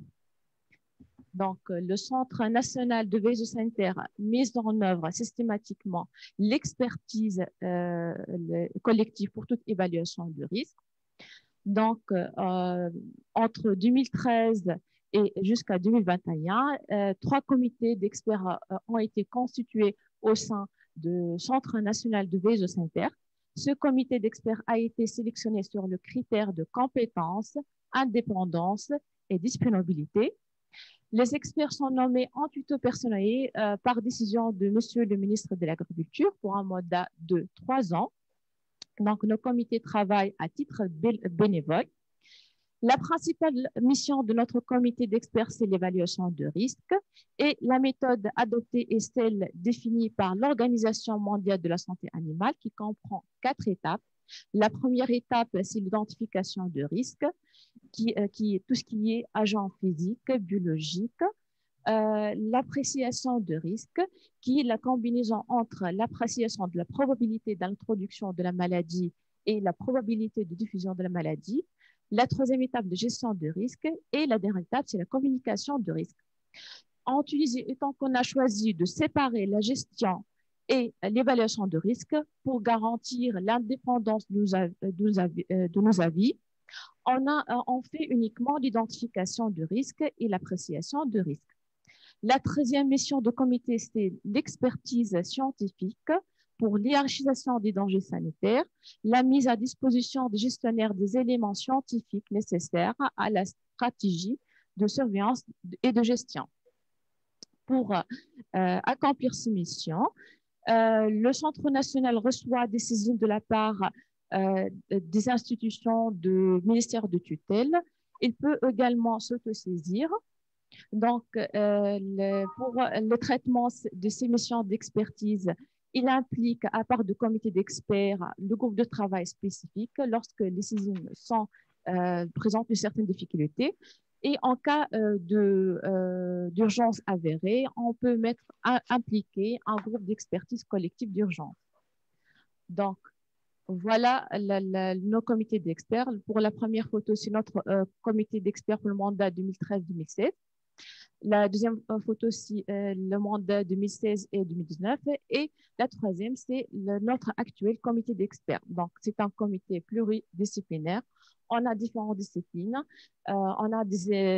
Speaker 8: Donc, le Centre national de veille zoosanitaire met en œuvre systématiquement l'expertise collective pour toute évaluation de risque. Donc, entre 2013 et jusqu'à 2021, 3 comités d'experts ont été constitués au sein du Centre national de veille zoosanitaire. Ce comité d'experts a été sélectionné sur le critère de compétence, indépendance et disponibilité. Les experts sont nommés en tuto personnalisé par décision de Monsieur le ministre de l'Agriculture pour un mandat de 3 ans. Donc, nos comités travaillent à titre bénévole. La principale mission de notre comité d'experts, c'est l'évaluation de risque et la méthode adoptée est celle définie par l'Organisation mondiale de la santé animale qui comprend 4 étapes. La première étape, c'est l'identification de risque, qui est tout ce qui est agent physique, biologique, l'appréciation de risque, qui est la combinaison entre l'appréciation de la probabilité d'introduction de la maladie et la probabilité de diffusion de la maladie. La troisième étape de gestion de risque et la dernière étape, c'est la communication de risque. En Tunisie, étant qu'on a choisi de séparer la gestion et l'évaluation de risque pour garantir l'indépendance de nos avis, on fait uniquement l'identification de risque et l'appréciation de risque. La 13e mission du comité, c'est l'expertise scientifique pour l'hiérarchisation des dangers sanitaires, la mise à disposition des gestionnaires des éléments scientifiques nécessaires à la stratégie de surveillance et de gestion. Pour accomplir ces missions, le Centre national reçoit des saisines de la part des institutions du ministère de tutelle. Il peut également s'autosaisir. Donc, pour le traitement de ces missions d'expertise, il implique, à part de comités d'experts, le groupe de travail spécifique lorsque les saisines présentent une certaine difficulté. Et en cas d'urgence avérée, on peut impliquer un groupe d'expertise collective d'urgence. Donc, voilà nos comités d'experts. Pour la première photo, c'est notre comité d'experts pour le mandat 2013-2017. La deuxième photo, c'est le mandat 2016 et 2019. Et la troisième, c'est notre actuel comité d'experts. Donc, c'est un comité pluridisciplinaire. On a différentes disciplines. On a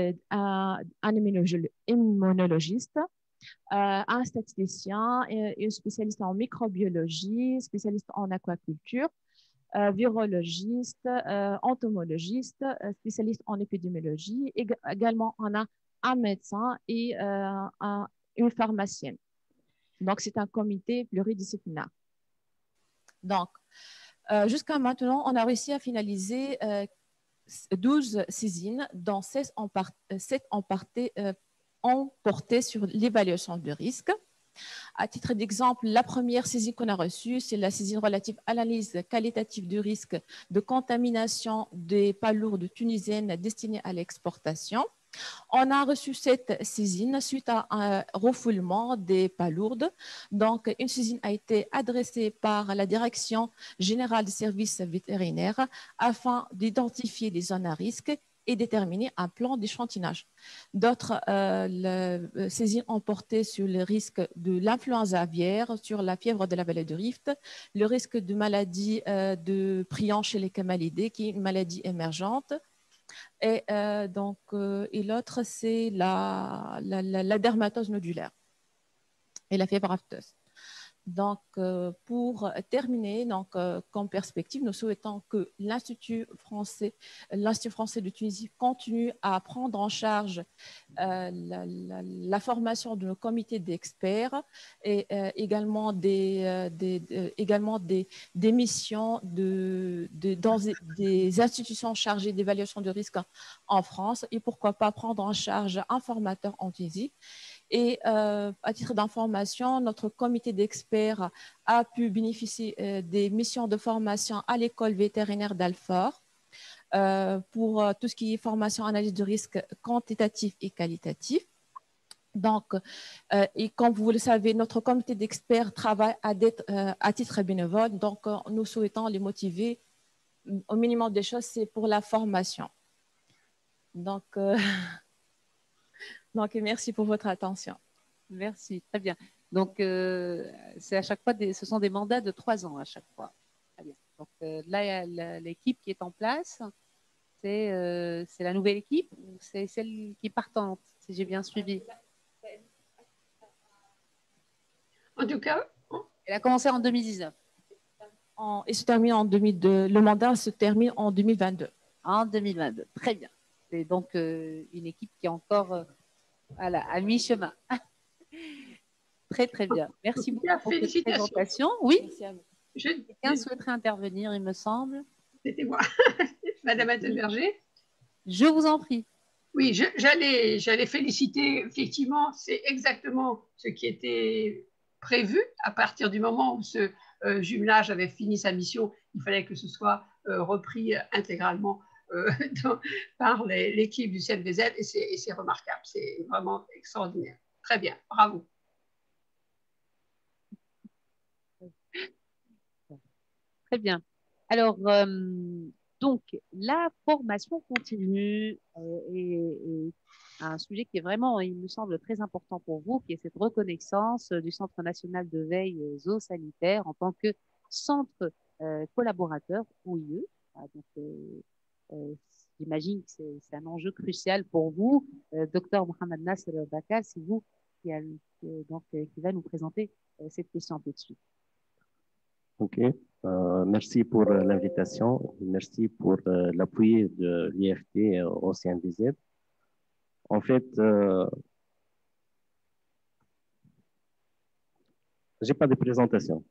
Speaker 8: un immunologiste, un statisticien, un spécialiste en microbiologie, spécialiste en aquaculture, virologiste, entomologiste, spécialiste en épidémiologie. Également, on a un médecin et une pharmacienne. Donc, c'est un comité pluridisciplinaire. Donc, jusqu'à maintenant, on a réussi à finaliser 12 saisines, dont 7 en ont porté sur l'évaluation de risque. À titre d'exemple, la première saisie qu'on a reçue, c'est la saisie relative à l'analyse qualitative du risque de contamination des palourdes tunisiennes destinées à l'exportation. On a reçu cette saisine suite à un refoulement des palourdes. Donc, une saisine a été adressée par la Direction générale des services vétérinaires afin d'identifier les zones à risque et déterminer un plan d'échantillonnage. D'autres saisines ont porté sur le risque de l'influenza aviaire, sur la fièvre de la vallée de Rift, le risque de maladie de prion chez les camalidés, qui est une maladie émergente. Et, et l'autre, c'est la dermatose nodulaire et la fièvre afteuse. Donc, pour terminer, comme perspective, nous souhaitons que l'Institut français de Tunisie continue à prendre en charge la formation de nos comités d'experts et également des missions dans des institutions chargées d'évaluation de risque en France, et pourquoi pas prendre en charge un formateur en Tunisie. Et à titre d'information, notre comité d'experts a pu bénéficier des missions de formation à l'école vétérinaire d'Alfort pour tout ce qui est formation analyse de risque quantitatif et qualitatif. Donc, et comme vous le savez, notre comité d'experts travaille à titre bénévole. Donc, nous souhaitons les motiver. Au minimum des choses, c'est pour la formation. Donc, merci pour votre attention.
Speaker 2: Merci, très bien. Donc, c'est à chaque fois, ce sont des mandats de 3 ans à chaque fois. Très bien. Donc, là, l'équipe qui est en place, c'est la nouvelle équipe ou c'est celle qui est partante, si j'ai bien suivi?
Speaker 7: En tout cas,
Speaker 2: elle a commencé en 2019.
Speaker 8: Et se termine en 2002. Le mandat se termine en 2022.
Speaker 2: En 2022, très bien. C'est donc une équipe qui est encore à mi-chemin. Très, très bien. Merci beaucoup pour cette présentation. Oui, quelqu'un souhaiterait intervenir, il me semble.
Speaker 7: C'était moi, Madame Attelberger.
Speaker 2: Je vous en prie.
Speaker 7: Oui, j'allais féliciter. Effectivement, c'est exactement ce qui était prévu. À partir du moment où ce jumelage avait fini sa mission, il fallait que ce soit repris intégralement par l'équipe du CNVZ, et c'est remarquable. C'est vraiment extraordinaire. Très bien, bravo.
Speaker 2: Très bien. Alors, donc, la formation continue est un sujet qui est vraiment, il me semble, très important pour vous, qui est cette reconnaissance du Centre national de veille zoosanitaire en tant que centre collaborateur OIE. J'imagine que c'est un enjeu crucial pour vous. Docteur Mohamed Nasser Bakar, c'est vous qui va nous présenter cette question tout de suite.
Speaker 9: OK. Merci pour l'invitation. Merci pour l'appui de l'IFT au CNVZ. En fait, j'ai pas de présentation.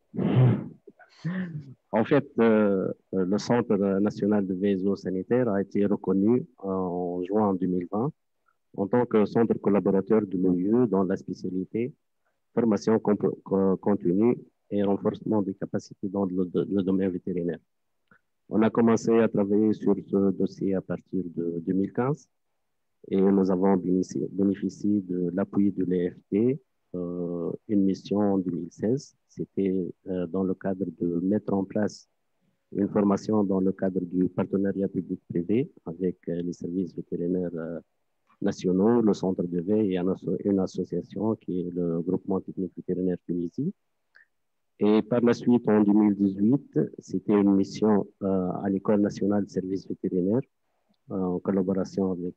Speaker 9: En fait, le Centre national de veille zoosanitaire a été reconnu en juin 2020 en tant que centre collaborateur de l'OIE dans la spécialité formation continue et renforcement des capacités dans le domaine vétérinaire. On a commencé à travailler sur ce dossier à partir de 2015 et nous avons bénéficié de l'appui de l'EFT, une mission en 2016. C'était dans le cadre de mettre en place une formation dans le cadre du partenariat public-privé avec les services vétérinaires nationaux, le centre de veille et une association qui est le groupement technique vétérinaire Tunisie. Et par la suite, en 2018, c'était une mission à l'École nationale de services vétérinaires en collaboration avec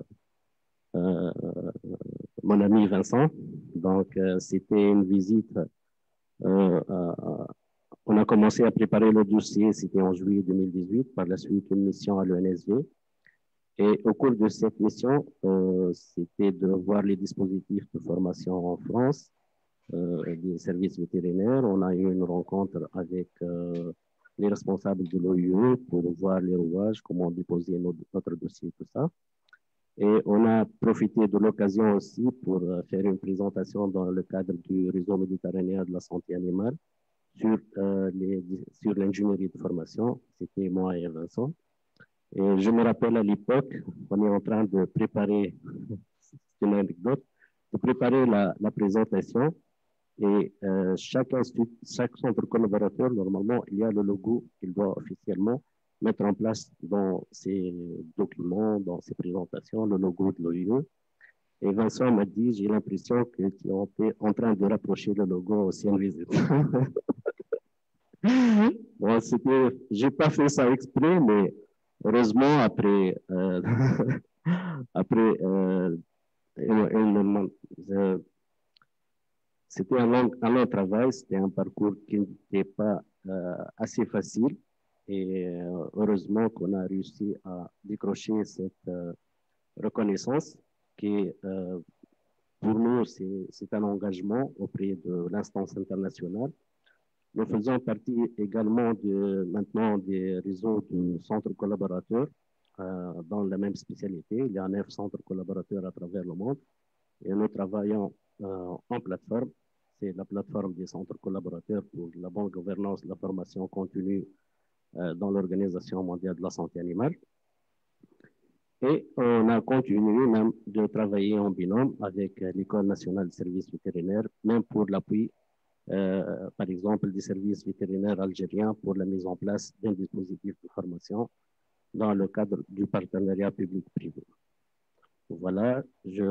Speaker 9: mon ami Vincent. Donc, c'était une visite. On a commencé à préparer le dossier, c'était en juillet 2018. Par la suite, une mission à l'ENSV. Et au cours de cette mission, c'était de voir les dispositifs de formation en France, des services vétérinaires. On a eu une rencontre avec les responsables de l'OIE pour voir les rouages, comment déposer notre dossier, tout ça. Et on a profité de l'occasion aussi pour faire une présentation dans le cadre du réseau méditerranéen de la santé animale sur l'ingénierie de formation. C'était moi et Vincent. Et je me rappelle à l'époque, on est en train de préparer, c'est une anecdote, de préparer la présentation. Et chaque centre collaborateur, normalement, il y a le logo qu'il doit officiellement mettre en place dans ses documents, dans ses présentations, le logo de l'OIE. Et Vincent m'a dit, j'ai l'impression que tu es en train de rapprocher le logo au CNVZ. Bon, j'ai pas fait ça exprès, mais heureusement, après, c'était un long travail, c'était un parcours qui n'était pas assez facile. Et heureusement qu'on a réussi à décrocher cette reconnaissance qui, pour nous, c'est un engagement auprès de l'instance internationale. Nous faisons partie également maintenant des réseaux de centres collaborateurs dans la même spécialité. Il y a 9 centres collaborateurs à travers le monde et nous travaillons en plateforme. C'est la plateforme des centres collaborateurs pour la bonne gouvernance de la formation continue dans l'Organisation mondiale de la santé animale. Et on a continué même de travailler en binôme avec l'École nationale de services vétérinaires, même pour l'appui, par exemple, des services vétérinaires algériens pour la mise en place d'un dispositif de formation dans le cadre du partenariat public-privé. Voilà, je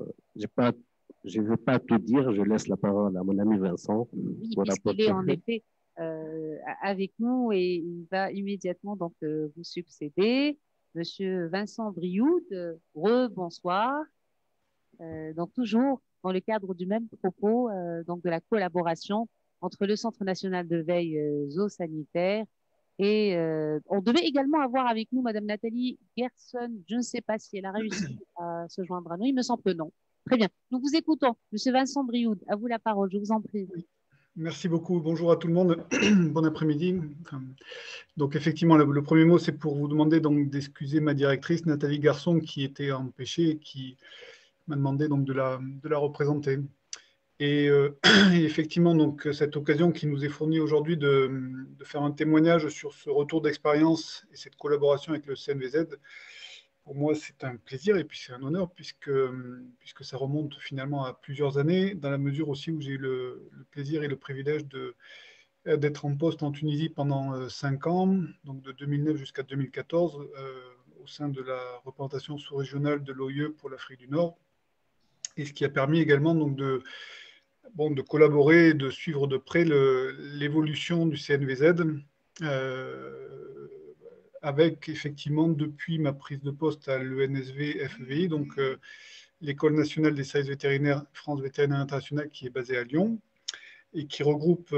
Speaker 9: ne veux pas tout dire, je laisse la parole à mon ami Vincent.
Speaker 2: Oui, puisqu'il est en effet avec nous et il va immédiatement donc vous succéder. Monsieur Vincent Brioude, rebonsoir. Donc toujours dans le cadre du même propos, donc de la collaboration entre le Centre national de veille zoosanitaire et on devait également avoir avec nous Madame Nathalie Gerson. Je ne sais pas si elle a réussi à se joindre à nous. Il me semble que non. Très bien. Nous vous écoutons. Monsieur Vincent Brioude, à vous la parole. Je vous en prie.
Speaker 10: Oui. Merci beaucoup. Bonjour à tout le monde. Bon après-midi. Donc effectivement, le premier mot, c'est pour vous demander donc d'excuser ma directrice Nathalie Garçon qui était empêchée et qui m'a demandé donc de la représenter. Et effectivement, donc cette occasion qui nous est fournie aujourd'hui de faire un témoignage sur ce retour d'expérience et cette collaboration avec le CNVZ, pour moi, c'est un plaisir et puis c'est un honneur puisque ça remonte finalement à plusieurs années, dans la mesure aussi où j'ai eu le plaisir et le privilège d'être en poste en Tunisie pendant 5 ans, donc de 2009 jusqu'à 2014, au sein de la représentation sous-régionale de l'OIE pour l'Afrique du Nord, et ce qui a permis également donc de collaborer et de suivre de près l'évolution du CNVZ, avec effectivement, depuis ma prise de poste à l'ENSV-FEVI, donc l'École nationale des services vétérinaires France Vétérinaire International, qui est basée à Lyon, et qui regroupe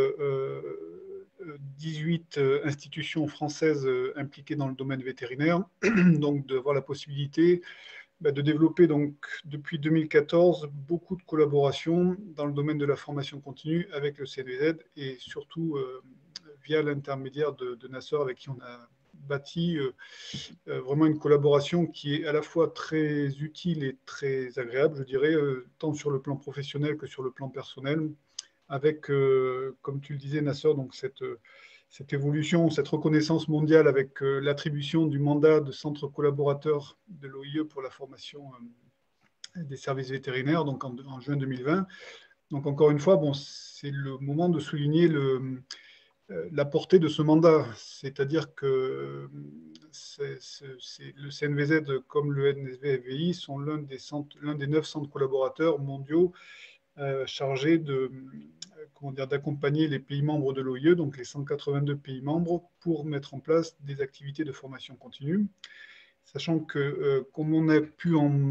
Speaker 10: 18 institutions françaises impliquées dans le domaine vétérinaire, donc d'avoir la possibilité de développer donc, depuis 2014 beaucoup de collaborations dans le domaine de la formation continue avec le CNVZ et surtout via l'intermédiaire de Nasser avec qui on a bâti vraiment une collaboration qui est à la fois très utile et très agréable, je dirais, tant sur le plan professionnel que sur le plan personnel, avec, comme tu le disais Nasser, donc cette évolution, cette reconnaissance mondiale avec l'attribution du mandat de centre collaborateur de l'OIE pour la formation des services vétérinaires, donc en juin 2020. Donc encore une fois, bon, c'est le moment de souligner la portée de ce mandat, c'est-à-dire que le CNVZ comme le NSV-FVI sont l'un des 9 centres collaborateurs mondiaux chargés d'accompagner les pays membres de l'OIE, donc les 182 pays membres, pour mettre en place des activités de formation continue. Sachant que, comme on a pu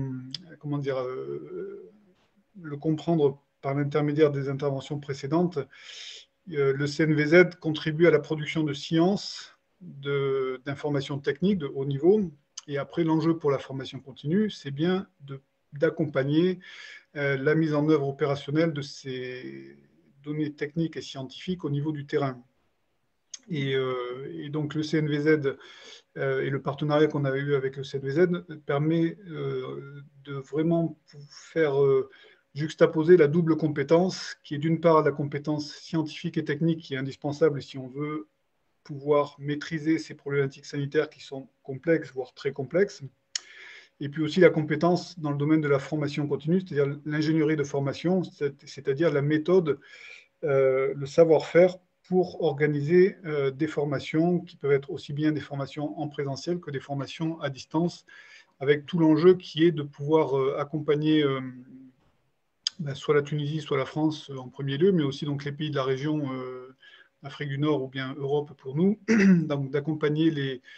Speaker 10: le comprendre par l'intermédiaire des interventions précédentes, le CNVZ contribue à la production de sciences, d'informations techniques de haut niveau. Et après, l'enjeu pour la formation continue, c'est bien d'accompagner la mise en œuvre opérationnelle de ces données techniques et scientifiques au niveau du terrain. Et donc le CNVZ et le partenariat qu'on avait eu avec le CNVZ permet de vraiment faire juxtaposer la double compétence, qui est d'une part la compétence scientifique et technique qui est indispensable si on veut pouvoir maîtriser ces problématiques sanitaires qui sont complexes, voire très complexes, et puis aussi la compétence dans le domaine de la formation continue, c'est-à-dire l'ingénierie de formation, c'est-à-dire la méthode, le savoir-faire pour organiser des formations qui peuvent être aussi bien des formations en présentiel que des formations à distance, avec tout l'enjeu qui est de pouvoir accompagner soit la Tunisie, soit la France en premier lieu, mais aussi donc les pays de la région, Afrique du Nord ou bien Europe pour nous, donc d'accompagner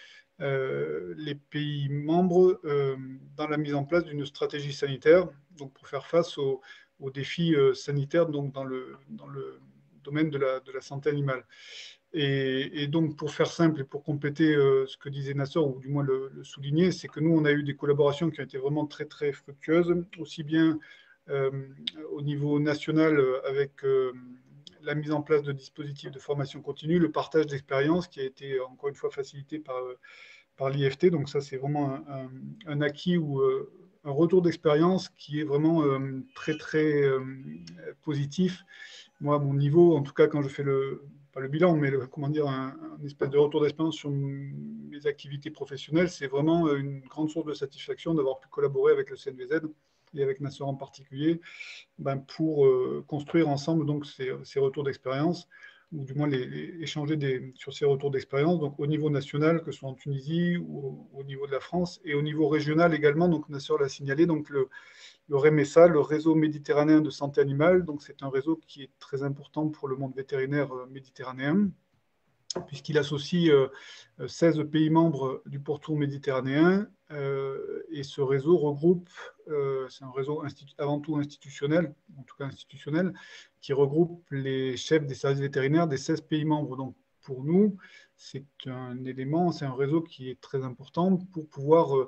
Speaker 10: les pays membres dans la mise en place d'une stratégie sanitaire, donc pour faire face aux défis sanitaires donc dans le domaine de la santé animale. Et donc, pour faire simple et pour compléter ce que disait Nassor, ou du moins le souligner, c'est que nous, on a eu des collaborations qui ont été vraiment très, très fructueuses, aussi bien au niveau national avec la mise en place de dispositifs de formation continue, le partage d'expériences qui a été encore une fois facilité par l'IFT. Donc ça, c'est vraiment un acquis ou un retour d'expérience qui est vraiment très, très positif. Moi, à mon niveau, en tout cas, quand je fais pas le bilan, mais comment dire, un espèce de retour d'expérience sur mes activités professionnelles, c'est vraiment une grande source de satisfaction d'avoir pu collaborer avec le CNVZ et avec Nassor en particulier, pour construire ensemble donc ces retours d'expérience, ou du moins échanger sur ces retours d'expérience, donc au niveau national, que ce soit en Tunisie ou au niveau de la France, et au niveau régional également. Donc Nassor l'a signalé, donc le REMESA, le réseau méditerranéen de santé animale. Donc c'est un réseau qui est très important pour le monde vétérinaire méditerranéen, puisqu'il associe 16 pays membres du pourtour méditerranéen, et ce réseau regroupe, c'est un réseau avant tout institutionnel, en tout cas institutionnel, qui regroupe les chefs des services vétérinaires des 16 pays membres. Donc pour nous, c'est un élément, c'est un réseau qui est très important pour pouvoir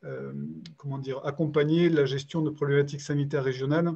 Speaker 10: accompagner la gestion de problématiques sanitaires régionales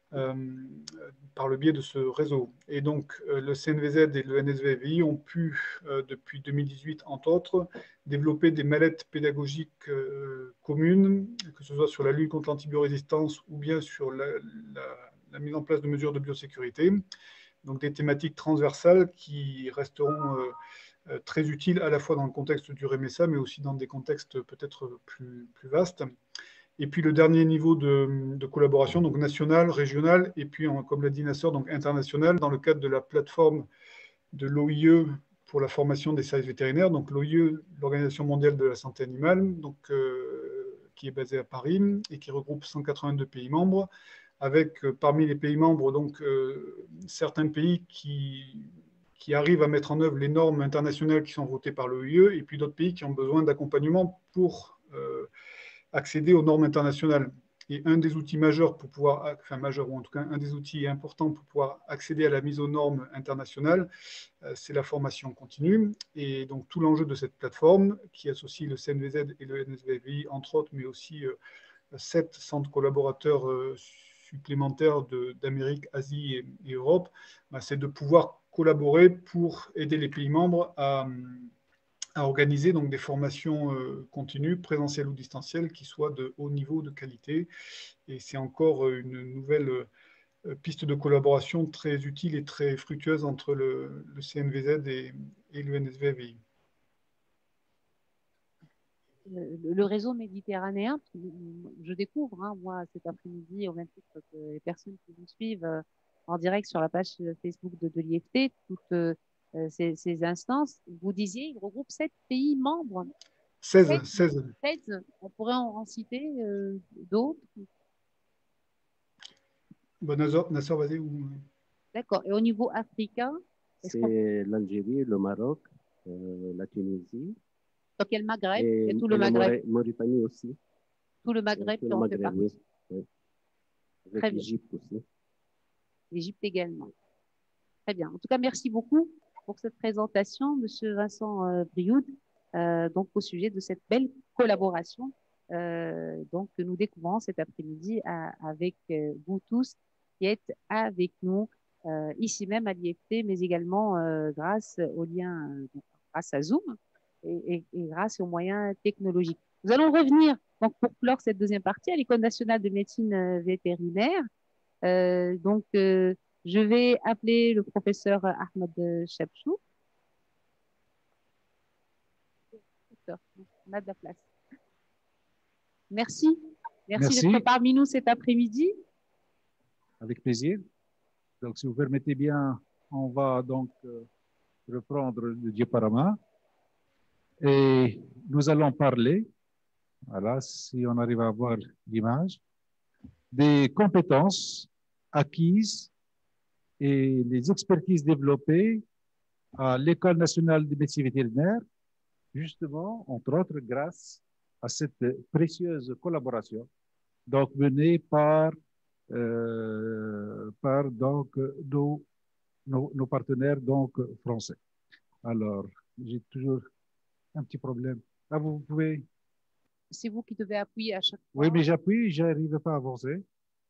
Speaker 10: par le biais de ce réseau. Et donc, le CNVZ et le NSVVI ont pu, depuis 2018, entre autres, développer des mallettes pédagogiques communes, que ce soit sur la lutte contre l'antibiorésistance ou bien sur la mise en place de mesures de biosécurité. Donc, des thématiques transversales qui resteront très utiles à la fois dans le contexte du REMESA, mais aussi dans des contextes peut-être plus vastes. Et puis le dernier niveau de collaboration, donc national, régional, et puis, comme l'a dit Nassor, donc international, dans le cadre de la plateforme de l'OIE pour la formation des services vétérinaires. Donc l'OIE, l'Organisation mondiale de la santé animale, donc, qui est basée à Paris et qui regroupe 182 pays membres, avec parmi les pays membres donc, certains pays qui arrivent à mettre en œuvre les normes internationales qui sont votées par l'OIE, et puis d'autres pays qui ont besoin d'accompagnement pour accéder aux normes internationales. Et un des outils majeurs pour pouvoir, enfin majeur, ou en tout cas un des outils importants pour pouvoir accéder à la mise aux normes internationales, c'est la formation continue. Et donc tout l'enjeu de cette plateforme, qui associe le CNVZ et le NSVVI, entre autres, mais aussi 7 centres collaborateurs supplémentaires d'Amérique, Asie et Europe, c'est de pouvoir collaborer pour aider les pays membres à organiser donc des formations continues, présentielles ou distancielles, qui soient de haut niveau de qualité. Et c'est encore une nouvelle piste de collaboration très utile et très fructueuse entre le CNVZ et le NSVVI.
Speaker 2: Le réseau méditerranéen, je découvre, moi, cet après-midi, au même titre que les personnes qui nous suivent en direct sur la page Facebook de l'IFT, toutes ces instances, vous disiez, il regroupe 7 pays membres.
Speaker 10: 16.
Speaker 2: On pourrait en citer d'autres.
Speaker 10: Bon, Nassor, vas-y.
Speaker 2: D'accord. Et au niveau africain,
Speaker 9: c'est l'Algérie, le Maroc, la Tunisie.
Speaker 2: Donc il y a le Maghreb et tout le Maghreb.
Speaker 9: Mauritanie aussi.
Speaker 2: Tout le Maghreb qui en fait partie.
Speaker 9: Oui. Avec l'Égypte aussi.
Speaker 2: L'Égypte également. Très bien. En tout cas, merci beaucoup pour cette présentation, Monsieur Vincent Brioude, donc au sujet de cette belle collaboration donc, que nous découvrons cet après-midi avec vous tous qui êtes avec nous ici même à l'IFT, mais également grâce au lien, grâce à Zoom et grâce aux moyens technologiques. Nous allons revenir donc, pour clore cette deuxième partie à l'École nationale de médecine vétérinaire. Je vais appeler le professeur Ahmed Chabchou. On a de la place. Merci. Merci d'être parmi nous cet après-midi.
Speaker 5: Avec plaisir. Donc, si vous permettez bien, on va donc reprendre le diaporama et nous allons parler, voilà, si on arrive à voir l'image, des compétences acquises et les expertises développées à l'École nationale de médecine vétérinaire, justement, entre autres, grâce à cette précieuse collaboration donc menée par donc, nos partenaires donc, français. Alors, j'ai toujours un petit problème. Ah, vous pouvez...
Speaker 2: C'est vous qui devez appuyer à chaque fois.
Speaker 5: Oui, mais j'appuie, je n'arrive pas à avancer.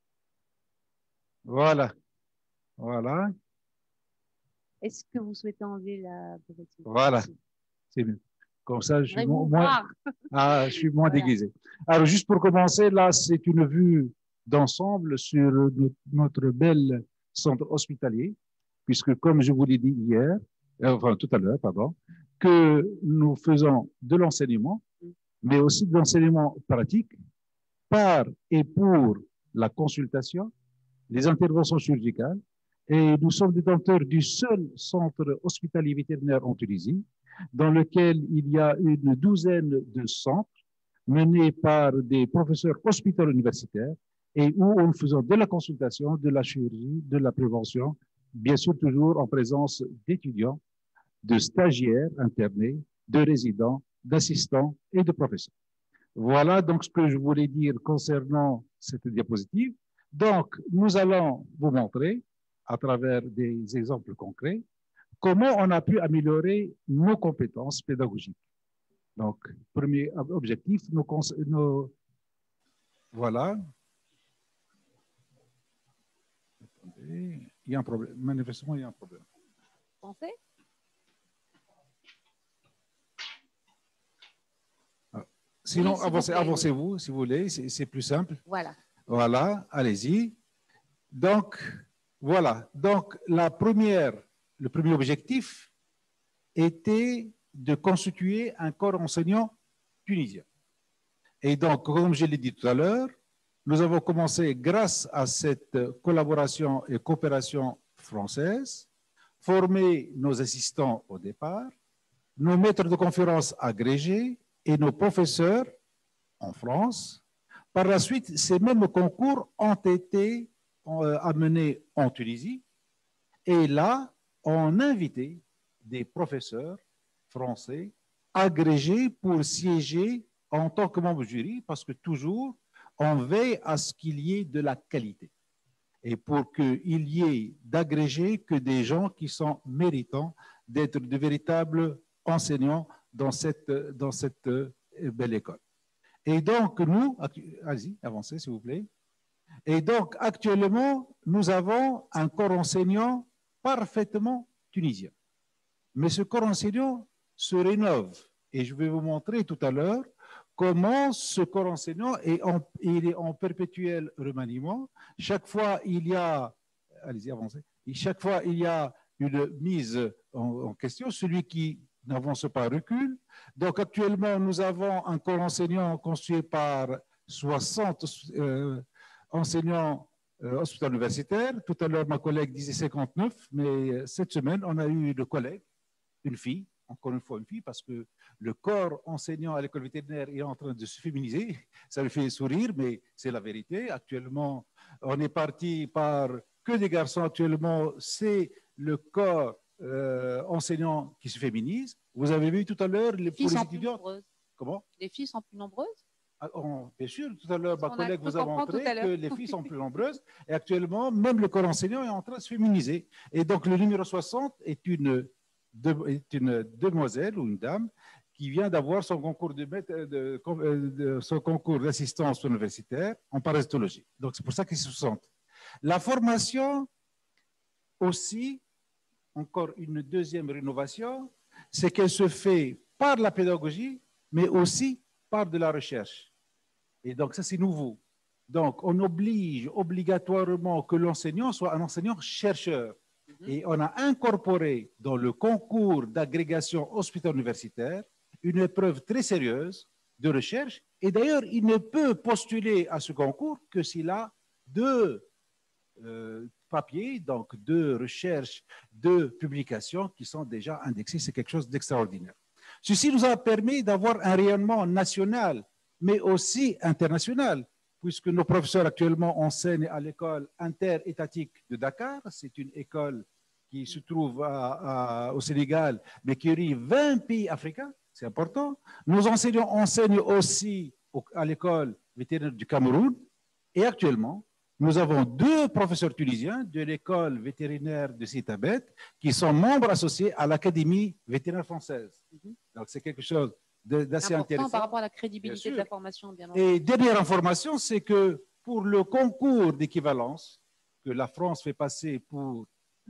Speaker 5: Voilà. Voilà.
Speaker 2: Est-ce que vous souhaitez enlever la...
Speaker 5: Voilà. C'est mieux. Comme ça, je suis je suis moins déguisé. Alors, juste pour commencer, là, c'est une vue d'ensemble sur notre bel centre hospitalier, puisque, comme je vous l'ai dit hier, enfin tout à l'heure, pardon, que nous faisons de l'enseignement, mais aussi de l'enseignement pratique par et pour la consultation, les interventions chirurgicales, et nous sommes détenteurs du seul centre hospitalier vétérinaire en Tunisie, dans lequel il y a une douzaine de centres menés par des professeurs hospitalo-universitaires et où nous faisons de la consultation, de la chirurgie, de la prévention, bien sûr toujours en présence d'étudiants, de stagiaires internés, de résidents, d'assistants et de professeurs. Voilà donc ce que je voulais dire concernant cette diapositive. Donc, nous allons vous montrer, à travers des exemples concrets, comment on a pu améliorer nos compétences pédagogiques. Donc, premier objectif, voilà. Attendez, il y a un problème. Manifestement, il y a un problème.
Speaker 2: Pensez?
Speaker 5: Sinon, avancez-vous, si vous voulez, c'est plus simple.
Speaker 2: Voilà.
Speaker 5: Voilà, allez-y. Donc, voilà. Donc, le premier objectif était de constituer un corps enseignant tunisien. Et donc, comme je l'ai dit tout à l'heure, nous avons commencé grâce à cette collaboration et coopération française, former nos assistants au départ, nos maîtres de conférences agrégés et nos professeurs en France. Par la suite, ces mêmes concours ont été amenés en Tunisie et là, on a invité des professeurs français agrégés pour siéger en tant que membre du jury parce que toujours, on veille à ce qu'il y ait de la qualité et pour qu'il y ait d'agrégés que des gens qui sont méritants d'être de véritables enseignants dans cette belle école. Et donc, nous, allez-y, avancez s'il vous plaît. Et donc, actuellement, nous avons un corps enseignant parfaitement tunisien. Mais ce corps enseignant se rénove. Et je vais vous montrer tout à l'heure comment ce corps enseignant est en perpétuel remaniement. Chaque fois, il y a, allez-y, avancez. Chaque fois, il y a une mise en question. Celui qui n'avance pas recule. Donc, actuellement, nous avons un corps enseignant constitué par 60 enseignants hospitalo universitaires. Tout à l'heure, ma collègue disait 59, mais cette semaine, on a eu le collègue, une fille, encore une fois une fille, parce que le corps enseignant à l'école vétérinaire est en train de se féminiser. Ça me fait sourire, mais c'est la vérité. Actuellement, on est parti par que des garçons. Actuellement, c'est le corps enseignants qui se féminisent. Vous avez vu tout à l'heure les étudiants. Comment?
Speaker 2: Les filles sont plus nombreuses?
Speaker 5: Bien sûr, tout à l'heure, ma collègue vous a montré que les filles sont plus nombreuses. Et actuellement, même le corps enseignant est en train de se féminiser. Et donc, le numéro 60 est une demoiselle ou une dame qui vient d'avoir son concours son concours d'assistance universitaire en parasitologie. Donc, c'est pour ça qu'ils se sentent. La formation aussi, encore une deuxième rénovation, c'est qu'elle se fait par la pédagogie, mais aussi par de la recherche. Et donc, ça, c'est nouveau. Donc, on oblige obligatoirement que l'enseignant soit un enseignant-chercheur. Et on a incorporé dans le concours d'agrégation hospitalo-universitaire une épreuve très sérieuse de recherche. Et d'ailleurs, il ne peut postuler à ce concours que s'il a deux papiers, donc deux recherches, deux publications qui sont déjà indexées. C'est quelque chose d'extraordinaire. Ceci nous a permis d'avoir un rayonnement national, mais aussi international, puisque nos professeurs actuellement enseignent à l'école interétatique de Dakar. C'est une école qui se trouve au Sénégal, mais qui relie 20 pays africains. C'est important. Nos enseignants enseignent aussi à l'école vétérinaire du Cameroun. Et actuellement, nous avons 2 professeurs tunisiens de l'école vétérinaire de Sitabet qui sont membres associés à l'Académie vétérinaire française. Donc, c'est quelque chose d'assez intéressant.
Speaker 2: Par rapport à la crédibilité de la formation, bien entendu.
Speaker 5: Et dernière information, c'est que pour le concours d'équivalence que la France fait passer pour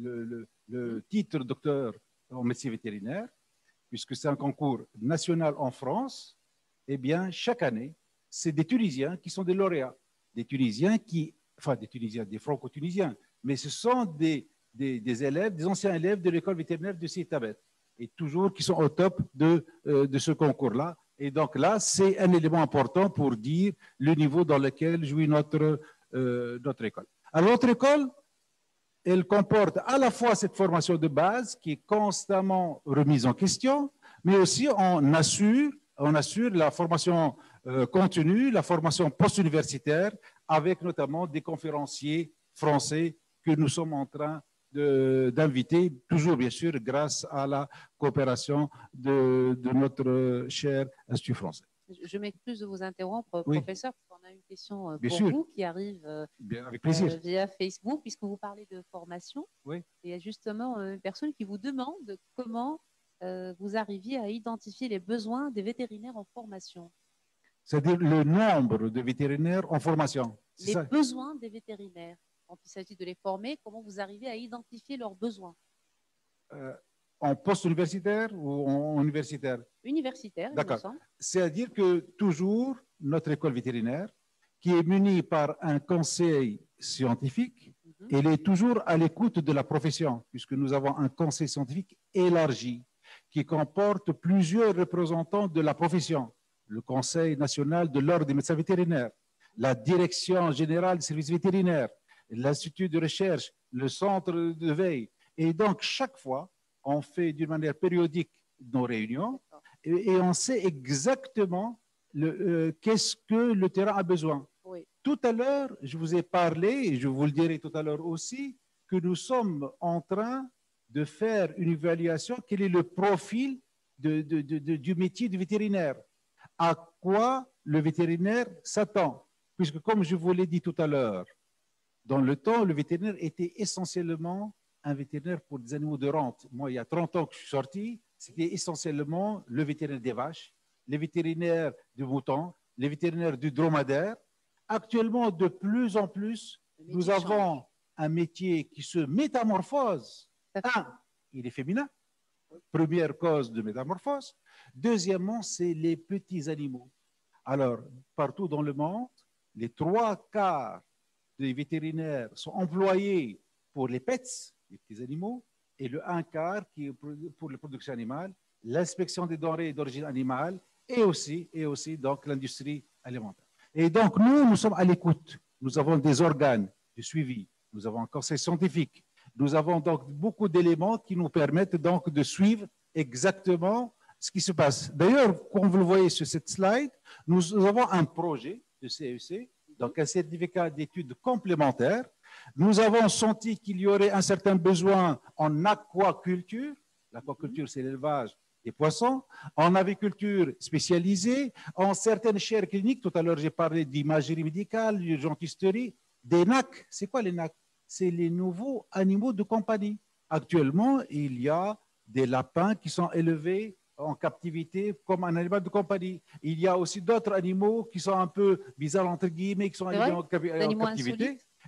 Speaker 5: le titre docteur en médecine vétérinaire, puisque c'est un concours national en France, eh bien, chaque année, c'est des Tunisiens qui sont des lauréats. Des Tunisiens des Franco-Tunisiens, mais ce sont des élèves, des anciens élèves de l'école vétérinaire de Sitabet, et toujours qui sont au top de ce concours-là. Et donc là, c'est un élément important pour dire le niveau dans lequel jouit notre école. Alors, notre école, elle comporte à la fois cette formation de base qui est constamment remise en question, mais aussi on assure la formation continue, la formation post-universitaire, avec notamment des conférenciers français que nous sommes en train d'inviter, toujours bien sûr grâce à la coopération de notre cher Institut français.
Speaker 2: Je m'excuse de vous interrompre,
Speaker 5: oui,
Speaker 2: professeur, parce qu'on a une question
Speaker 5: bien
Speaker 2: pour
Speaker 5: sûr,
Speaker 2: vous qui arrive
Speaker 5: avec plaisir,
Speaker 2: via Facebook, puisque vous parlez de formation.
Speaker 5: Oui.
Speaker 2: Et il y a justement une personne qui vous demande comment vous arriviez à identifier les besoins des vétérinaires en formation.
Speaker 5: C'est-à-dire le nombre de vétérinaires en formation.
Speaker 2: Les besoins des vétérinaires. Quand il s'agit de les former, comment vous arrivez à identifier leurs besoins?
Speaker 5: En post-universitaire ou en universitaire?
Speaker 2: Universitaire,
Speaker 5: d'accord.
Speaker 2: il me semble.
Speaker 5: C'est-à-dire que toujours, notre école vétérinaire, qui est munie par un conseil scientifique, elle est toujours à l'écoute de la profession, puisque nous avons un conseil scientifique élargi qui comporte plusieurs représentants de la profession. Le Conseil national de l'ordre des médecins vétérinaires, la Direction générale des services vétérinaires, l'Institut de recherche, le Centre de veille. Et donc, chaque fois, on fait d'une manière périodique nos réunions et on sait exactement qu'est-ce que le terrain a besoin.
Speaker 2: Oui.
Speaker 5: Tout à l'heure, je vous ai parlé, et je vous le dirai tout à l'heure aussi, que nous sommes en train de faire une évaluation. Quel est le profil du métier de vétérinaire? À quoi le vétérinaire s'attend? Puisque, comme je vous l'ai dit tout à l'heure, dans le temps, le vétérinaire était essentiellement un vétérinaire pour des animaux de rente. Moi, il y a 30 ans que je suis sorti, c'était essentiellement le vétérinaire des vaches, les vétérinaires du mouton, les vétérinaires du dromadaire. Actuellement, de plus en plus, nous avons un métier qui se métamorphose. Il est féminin, première cause de métamorphose. Deuxièmement, c'est les petits animaux. Alors, partout dans le monde, les 3/4 des vétérinaires sont employés pour les pets, les petits animaux, et le 1/4 qui est pour la production animale, l'inspection des denrées d'origine animale et aussi donc l'industrie alimentaire. Et donc, nous sommes à l'écoute. Nous avons des organes de suivi, nous avons un conseil scientifique, nous avons donc beaucoup d'éléments qui nous permettent donc de suivre exactement ce qui se passe. D'ailleurs, comme vous le voyez sur cette slide, nous avons un projet de CEC, donc un certificat d'études complémentaires. Nous avons senti qu'il y aurait un certain besoin en aquaculture. L'aquaculture, c'est l'élevage des poissons, en aviculture spécialisée, en certaines chaires cliniques. Tout à l'heure, j'ai parlé d'imagerie médicale, d'urgentisterie, des NAC. C'est quoi les NAC? C'est les nouveaux animaux de compagnie. Actuellement, il y a des lapins qui sont élevés en captivité comme un animal de compagnie. Il y a aussi d'autres animaux qui sont un peu bizarres, entre guillemets, qui sont élevés en captivité.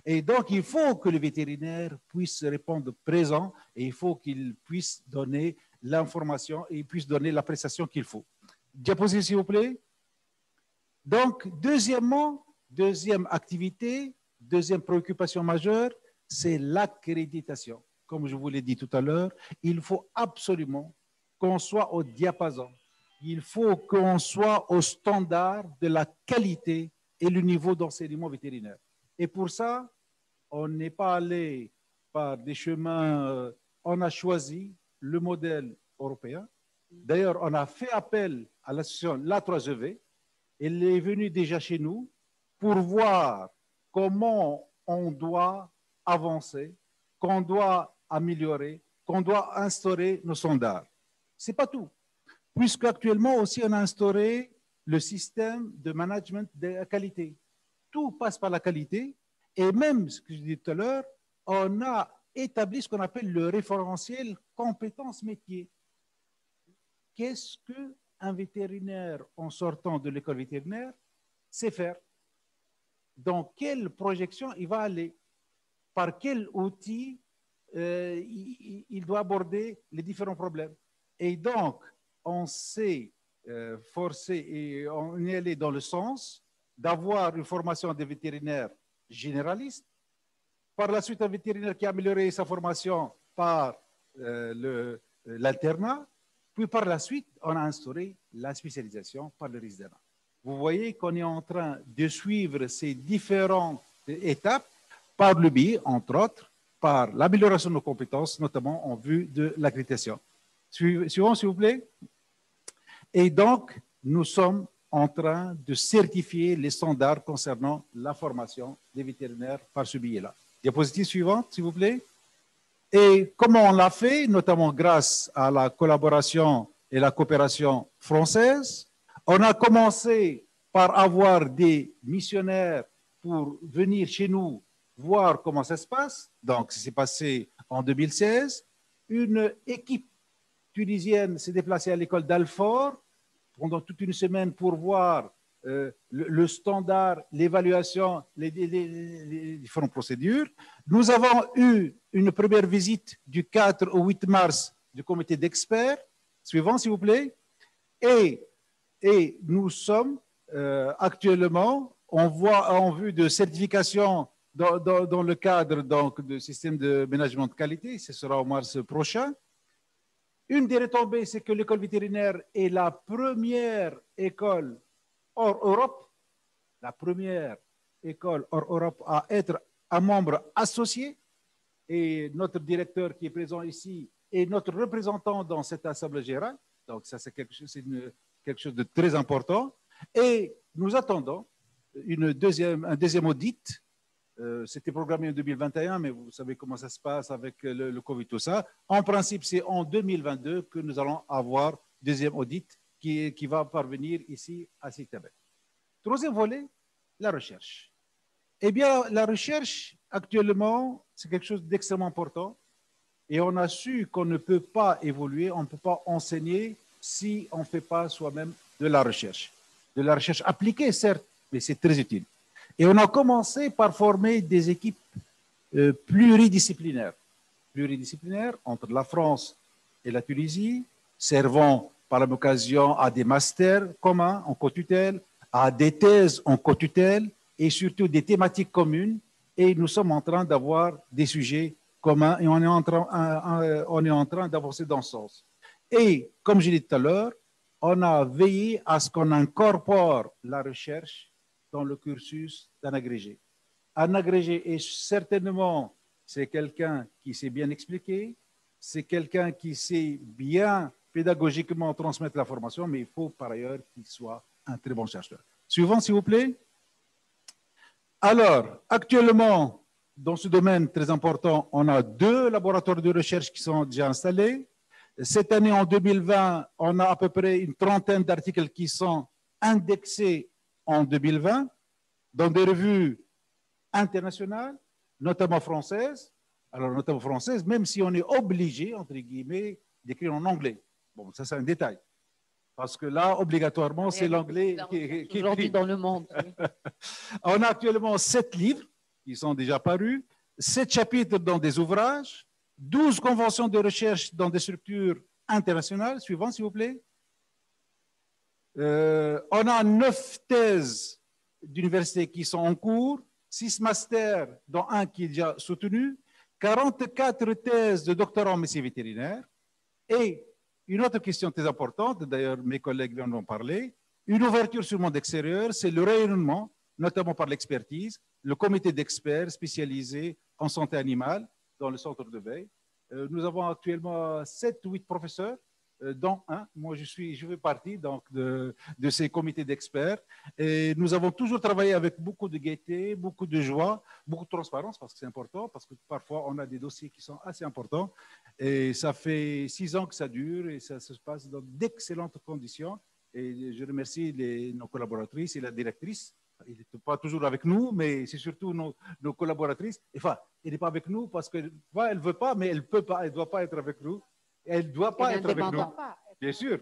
Speaker 5: Et donc, il faut que le vétérinaire puisse répondre présent et il faut qu'il puisse donner l'information et il puisse donner l'appréciation qu'il faut. Diapositive, s'il vous plaît. Donc, deuxièmement, deuxième activité, deuxième préoccupation majeure, c'est l'accréditation. Comme je vous l'ai dit tout à l'heure, il faut absolument qu'on soit au diapason. Il faut qu'on soit au standard de la qualité et le niveau d'enseignement vétérinaire. Et pour ça, on n'est pas allé par des chemins, on a choisi le modèle européen. D'ailleurs, on a fait appel à l'association La3EV. Elle est venue déjà chez nous pour voir comment on doit avancer, qu'on doit améliorer, qu'on doit instaurer nos standards. Ce n'est pas tout, puisque actuellement aussi on a instauré le système de management de la qualité. Tout passe par la qualité et même, ce que je disais tout à l'heure, on a établi ce qu'on appelle le référentiel compétences métiers. Qu'est-ce qu'un vétérinaire en sortant de l'école vétérinaire sait faire? Dans quelle projection il va aller? Par quel outil il doit aborder les différents problèmes? Et donc, on s'est forcé et on est allé dans le sens d'avoir une formation des vétérinaires généralistes. Par la suite, un vétérinaire qui a amélioré sa formation par l'internat. Puis par la suite, on a instauré la spécialisation par le résidence. Vous voyez qu'on est en train de suivre ces différentes étapes par le biais, entre autres, par l'amélioration de nos compétences, notamment en vue de l'accréditation. Suivant, s'il vous plaît. Et donc, nous sommes en train de certifier les standards concernant la formation des vétérinaires par ce biais-là. Diapositive suivante, s'il vous plaît. Et comment on l'a fait, notamment grâce à la collaboration et la coopération française, on a commencé par avoir des missionnaires pour venir chez nous voir comment ça se passe. Donc, ça s'est passé en 2016. Une équipe tunisienne s'est déplacée à l'école d'Alfort pendant toute une semaine pour voir le standard, l'évaluation, les différentes procédures. Nous avons eu une première visite du 4 au 8 mars du comité d'experts. Suivant, s'il vous plaît. Et nous sommes actuellement en vue de certification dans le cadre donc, du système de management de qualité. Ce sera au mars prochain. Une des retombées, c'est que l'école vétérinaire est la première école hors Europe, la première école hors Europe à être un membre associé. Et notre directeur qui est présent ici est notre représentant dans cette assemblée générale. Donc ça, c'est quelque chose de très important. Et nous attendons un deuxième audit. C'était programmé en 2021, mais vous savez comment ça se passe avec le Covid, tout ça. En principe, c'est en 2022 que nous allons avoir deuxième audit qui va parvenir ici à Sitabel. Troisième volet, la recherche. Eh bien, la recherche, actuellement, c'est quelque chose d'extrêmement important. Et on a su qu'on ne peut pas évoluer, on ne peut pas enseigner si on ne fait pas soi-même de la recherche. De la recherche appliquée, certes, mais c'est très utile. Et on a commencé par former des équipes pluridisciplinaires. Pluridisciplinaires entre la France et la Tunisie, servant par la même occasion à des masters communs en co-tutelle, à des thèses en co-tutelle et surtout des thématiques communes. Et nous sommes en train d'avoir des sujets communs et on est en train d'avancer dans ce sens. Et comme je l'ai dit tout à l'heure, on a veillé à ce qu'on incorpore la recherche dans le cursus d'un agrégé. Un agrégé est certainement, c'est quelqu'un qui sait bien expliquer, c'est quelqu'un qui sait bien pédagogiquement transmettre la formation, mais il faut par ailleurs qu'il soit un très bon chercheur. Suivant, s'il vous plaît. Alors, actuellement, dans ce domaine très important, on a 2 laboratoires de recherche qui sont déjà installés. Cette année, en 2020, on a à peu près une trentaine d'articles qui sont indexés en 2020 dans des revues internationales, notamment françaises. Alors, notamment françaises, même si on est obligé, entre guillemets, d'écrire en anglais. Bon, ça, c'est un détail. Parce que là, obligatoirement, c'est l'anglais qui est
Speaker 2: aujourd'hui dans le monde.
Speaker 5: On a actuellement 7 livres qui sont déjà parus, 7 chapitres dans des ouvrages, 12 conventions de recherche dans des structures internationales. Suivant, s'il vous plaît. On a 9 thèses d'université qui sont en cours, 6 masters, dont un qui est déjà soutenu, 44 thèses de doctorat en médecine vétérinaire. Et une autre question très importante, d'ailleurs mes collègues viennent d'en parler, une ouverture sur le monde extérieur, c'est le rayonnement, notamment par l'expertise, le comité d'experts spécialisé en santé animale dans le centre de veille. Nous avons actuellement 7 ou 8 professeurs, dont un. Moi, je fais partie donc, de ces comités d'experts. Et nous avons toujours travaillé avec beaucoup de gaieté, beaucoup de joie, beaucoup de transparence, parce que c'est important, parce que parfois, on a des dossiers qui sont assez importants. Et ça fait 6 ans que ça dure et ça se passe dans d'excellentes conditions. Et je remercie nos collaboratrices et la directrice. Il n'est pas toujours avec nous, mais c'est surtout nos collaboratrices. Enfin, elle n'est pas avec nous parce qu'elle ne veut pas, mais elle ne peut pas, elle ne doit pas être avec nous. Elle ne doit pas être avec nous. Bien sûr.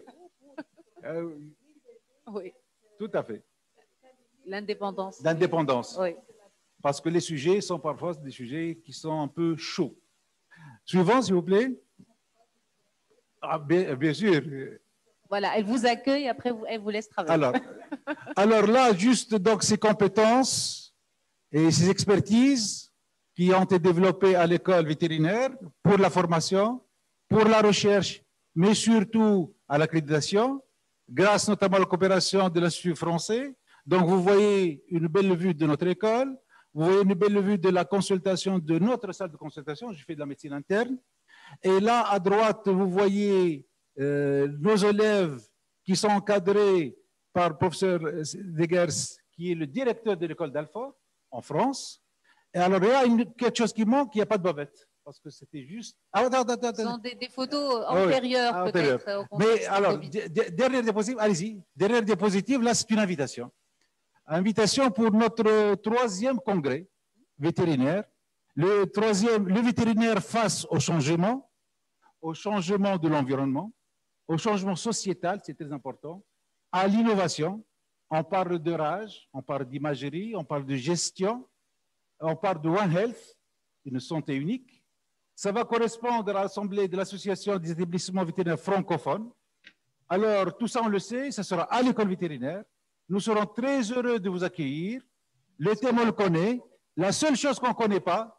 Speaker 2: Oui.
Speaker 5: Tout à fait.
Speaker 2: L'indépendance.
Speaker 5: L'indépendance.
Speaker 2: Oui.
Speaker 5: Parce que les sujets sont parfois des sujets qui sont un peu chauds. Suivant, s'il vous plaît. Ah, bien sûr.
Speaker 2: Voilà, elle vous accueille, après elle vous laisse travailler.
Speaker 5: Alors là, juste donc ces compétences et ces expertises qui ont été développées à l'école vétérinaire pour la formation, pour la recherche, mais surtout à l'accréditation, grâce notamment à la coopération de l'Institut français. Donc, vous voyez une belle vue de notre école, vous voyez une belle vue de la consultation, de notre salle de consultation, je fais de la médecine interne. Et là, à droite, vous voyez nos élèves qui sont encadrés par le professeur Degers, qui est le directeur de l'école d'Alfort, en France. Et alors, il y a quelque chose qui manque, il n'y a pas de bavette. Parce que c'était juste.
Speaker 2: Ce sont des photos antérieures, peut-être.
Speaker 5: Mais alors, dernière diapositive, allez-y. Dernière diapositive, là, c'est une invitation. Invitation pour notre 3e congrès vétérinaire. Le vétérinaire face au changement de l'environnement, au changement sociétal, c'est très important, à l'innovation. On parle de rage, on parle d'imagerie, on parle de gestion, on parle de One Health, une santé unique. Ça va correspondre à l'Assemblée de l'Association des établissements vétérinaires francophones. Alors, tout ça, on le sait, ça sera à l'école vétérinaire. Nous serons très heureux de vous accueillir. Le thème, on le connaît. La seule chose qu'on ne connaît pas,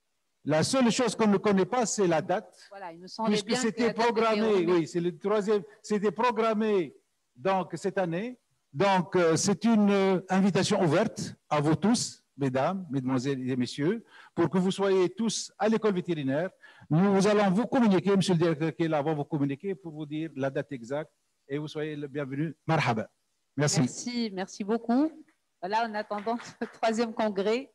Speaker 5: c'est la date.
Speaker 2: Voilà, il me semblait
Speaker 5: puisque
Speaker 2: bien
Speaker 5: c'était programmé, oui, c'est le 3e, c'était programmé donc, cette année. Donc, c'est une invitation ouverte à vous tous, mesdames, mesdemoiselles et messieurs, pour que vous soyez tous à l'école vétérinaire. Nous allons vous communiquer, monsieur le directeur qui est là, va vous communiquer pour vous dire la date exacte et vous soyez le bienvenu. Marhaba. Merci.
Speaker 2: Merci beaucoup. Là, en attendant ce 3e congrès,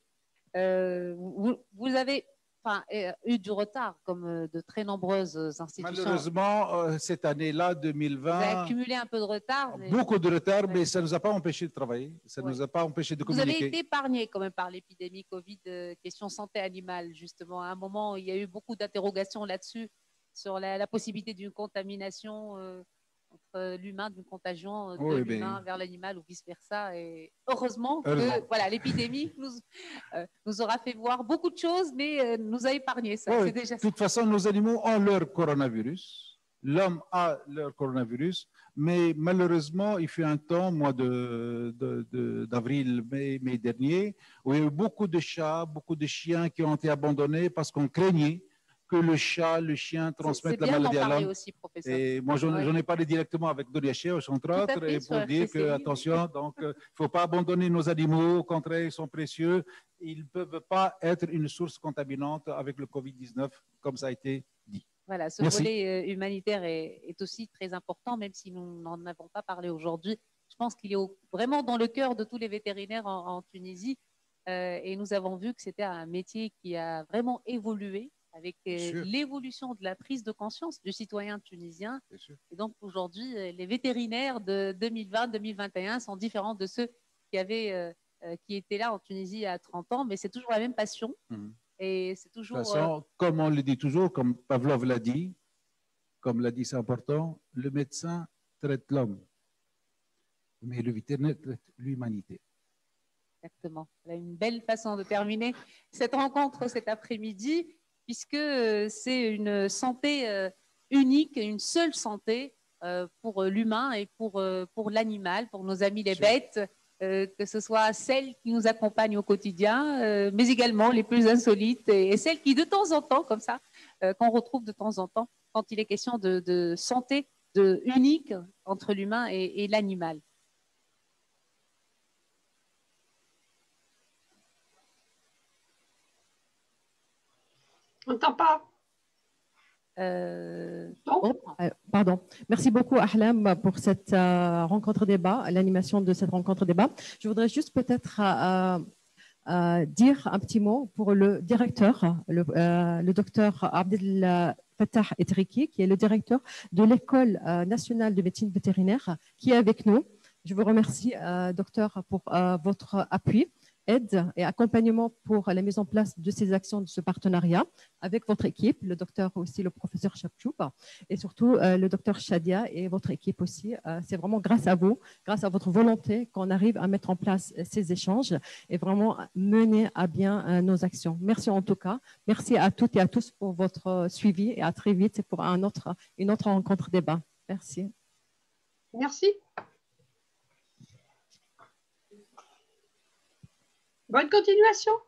Speaker 2: vous avez eu du retard, comme de très nombreuses institutions.
Speaker 5: Malheureusement, cette année-là, 2020,
Speaker 2: vous avez accumulé un peu de retard.
Speaker 5: Beaucoup de retard, mais ça ne nous a pas empêché de travailler, ça ne nous a pas empêché de communiquer.
Speaker 2: Vous avez été épargné quand même par l'épidémie Covid, question santé animale, justement. À un moment, il y a eu beaucoup d'interrogations là-dessus, sur la possibilité d'une contamination entre l'humain, d'une contagion de l'humain vers l'animal ou vice-versa. Et heureusement que voilà, l'épidémie nous aura fait voir beaucoup de choses, mais nous a épargnés.
Speaker 5: De toute façon, nos animaux ont leur coronavirus. L'homme a leur coronavirus, mais malheureusement, il fut un temps, mois d'avril, mai dernier, où il y a eu beaucoup de chats, beaucoup de chiens qui ont été abandonnés parce qu'on craignait que le chat, le chien transmettent la maladie à l'homme. Et moi, j'en ai parlé directement avec Doria Cheoch, entre autres, et pour dire que, attention, donc, il ne faut pas abandonner nos animaux, au contraire, ils sont précieux. Ils ne peuvent pas être une source contaminante avec le Covid-19, comme ça a été dit.
Speaker 2: Voilà, ce volet humanitaire est aussi très important, même si nous n'en avons pas parlé aujourd'hui. Je pense qu'il est vraiment dans le cœur de tous les vétérinaires en Tunisie. Et nous avons vu que c'était un métier qui a vraiment évolué avec l'évolution de la prise de conscience du citoyen tunisien. Et donc aujourd'hui, les vétérinaires de 2020-2021 sont différents de ceux qui étaient là en Tunisie à 30 ans, mais c'est toujours la même passion. Et c'est toujours...
Speaker 5: De toute façon, comme on le dit toujours, comme Pavlov l'a dit, c'est important, le médecin traite l'homme, mais le vétérinaire traite l'humanité.
Speaker 2: Exactement. Voilà une belle façon de terminer cette rencontre cet après-midi, puisque c'est une santé unique, une seule santé pour l'humain et pour l'animal, pour nos amis les bêtes, que ce soit celles qui nous accompagnent au quotidien, mais également les plus insolites et celles qui, de temps en temps, comme ça, qu'on retrouve de temps en temps, quand il est question de santé unique entre l'humain et l'animal.
Speaker 7: On n'entend pas.
Speaker 1: Pardon. Merci beaucoup, Ahlam, pour cette rencontre débat, l'animation de cette rencontre débat. Je voudrais juste peut-être dire un petit mot pour le directeur, le docteur Abdel Fattah Etriki, qui est le directeur de l'École nationale de médecine vétérinaire, qui est avec nous. Je vous remercie, docteur, pour votre appui, aide et accompagnement pour la mise en place de ces actions, de ce partenariat avec votre équipe, le docteur aussi, le professeur Chapchoub, et surtout le docteur Shadia et votre équipe aussi. C'est vraiment grâce à vous, grâce à votre volonté qu'on arrive à mettre en place ces échanges et vraiment mener à bien nos actions. Merci en tout cas. Merci à toutes et à tous pour votre suivi et à très vite pour une autre rencontre débat. Merci.
Speaker 7: Merci. Bonne continuation.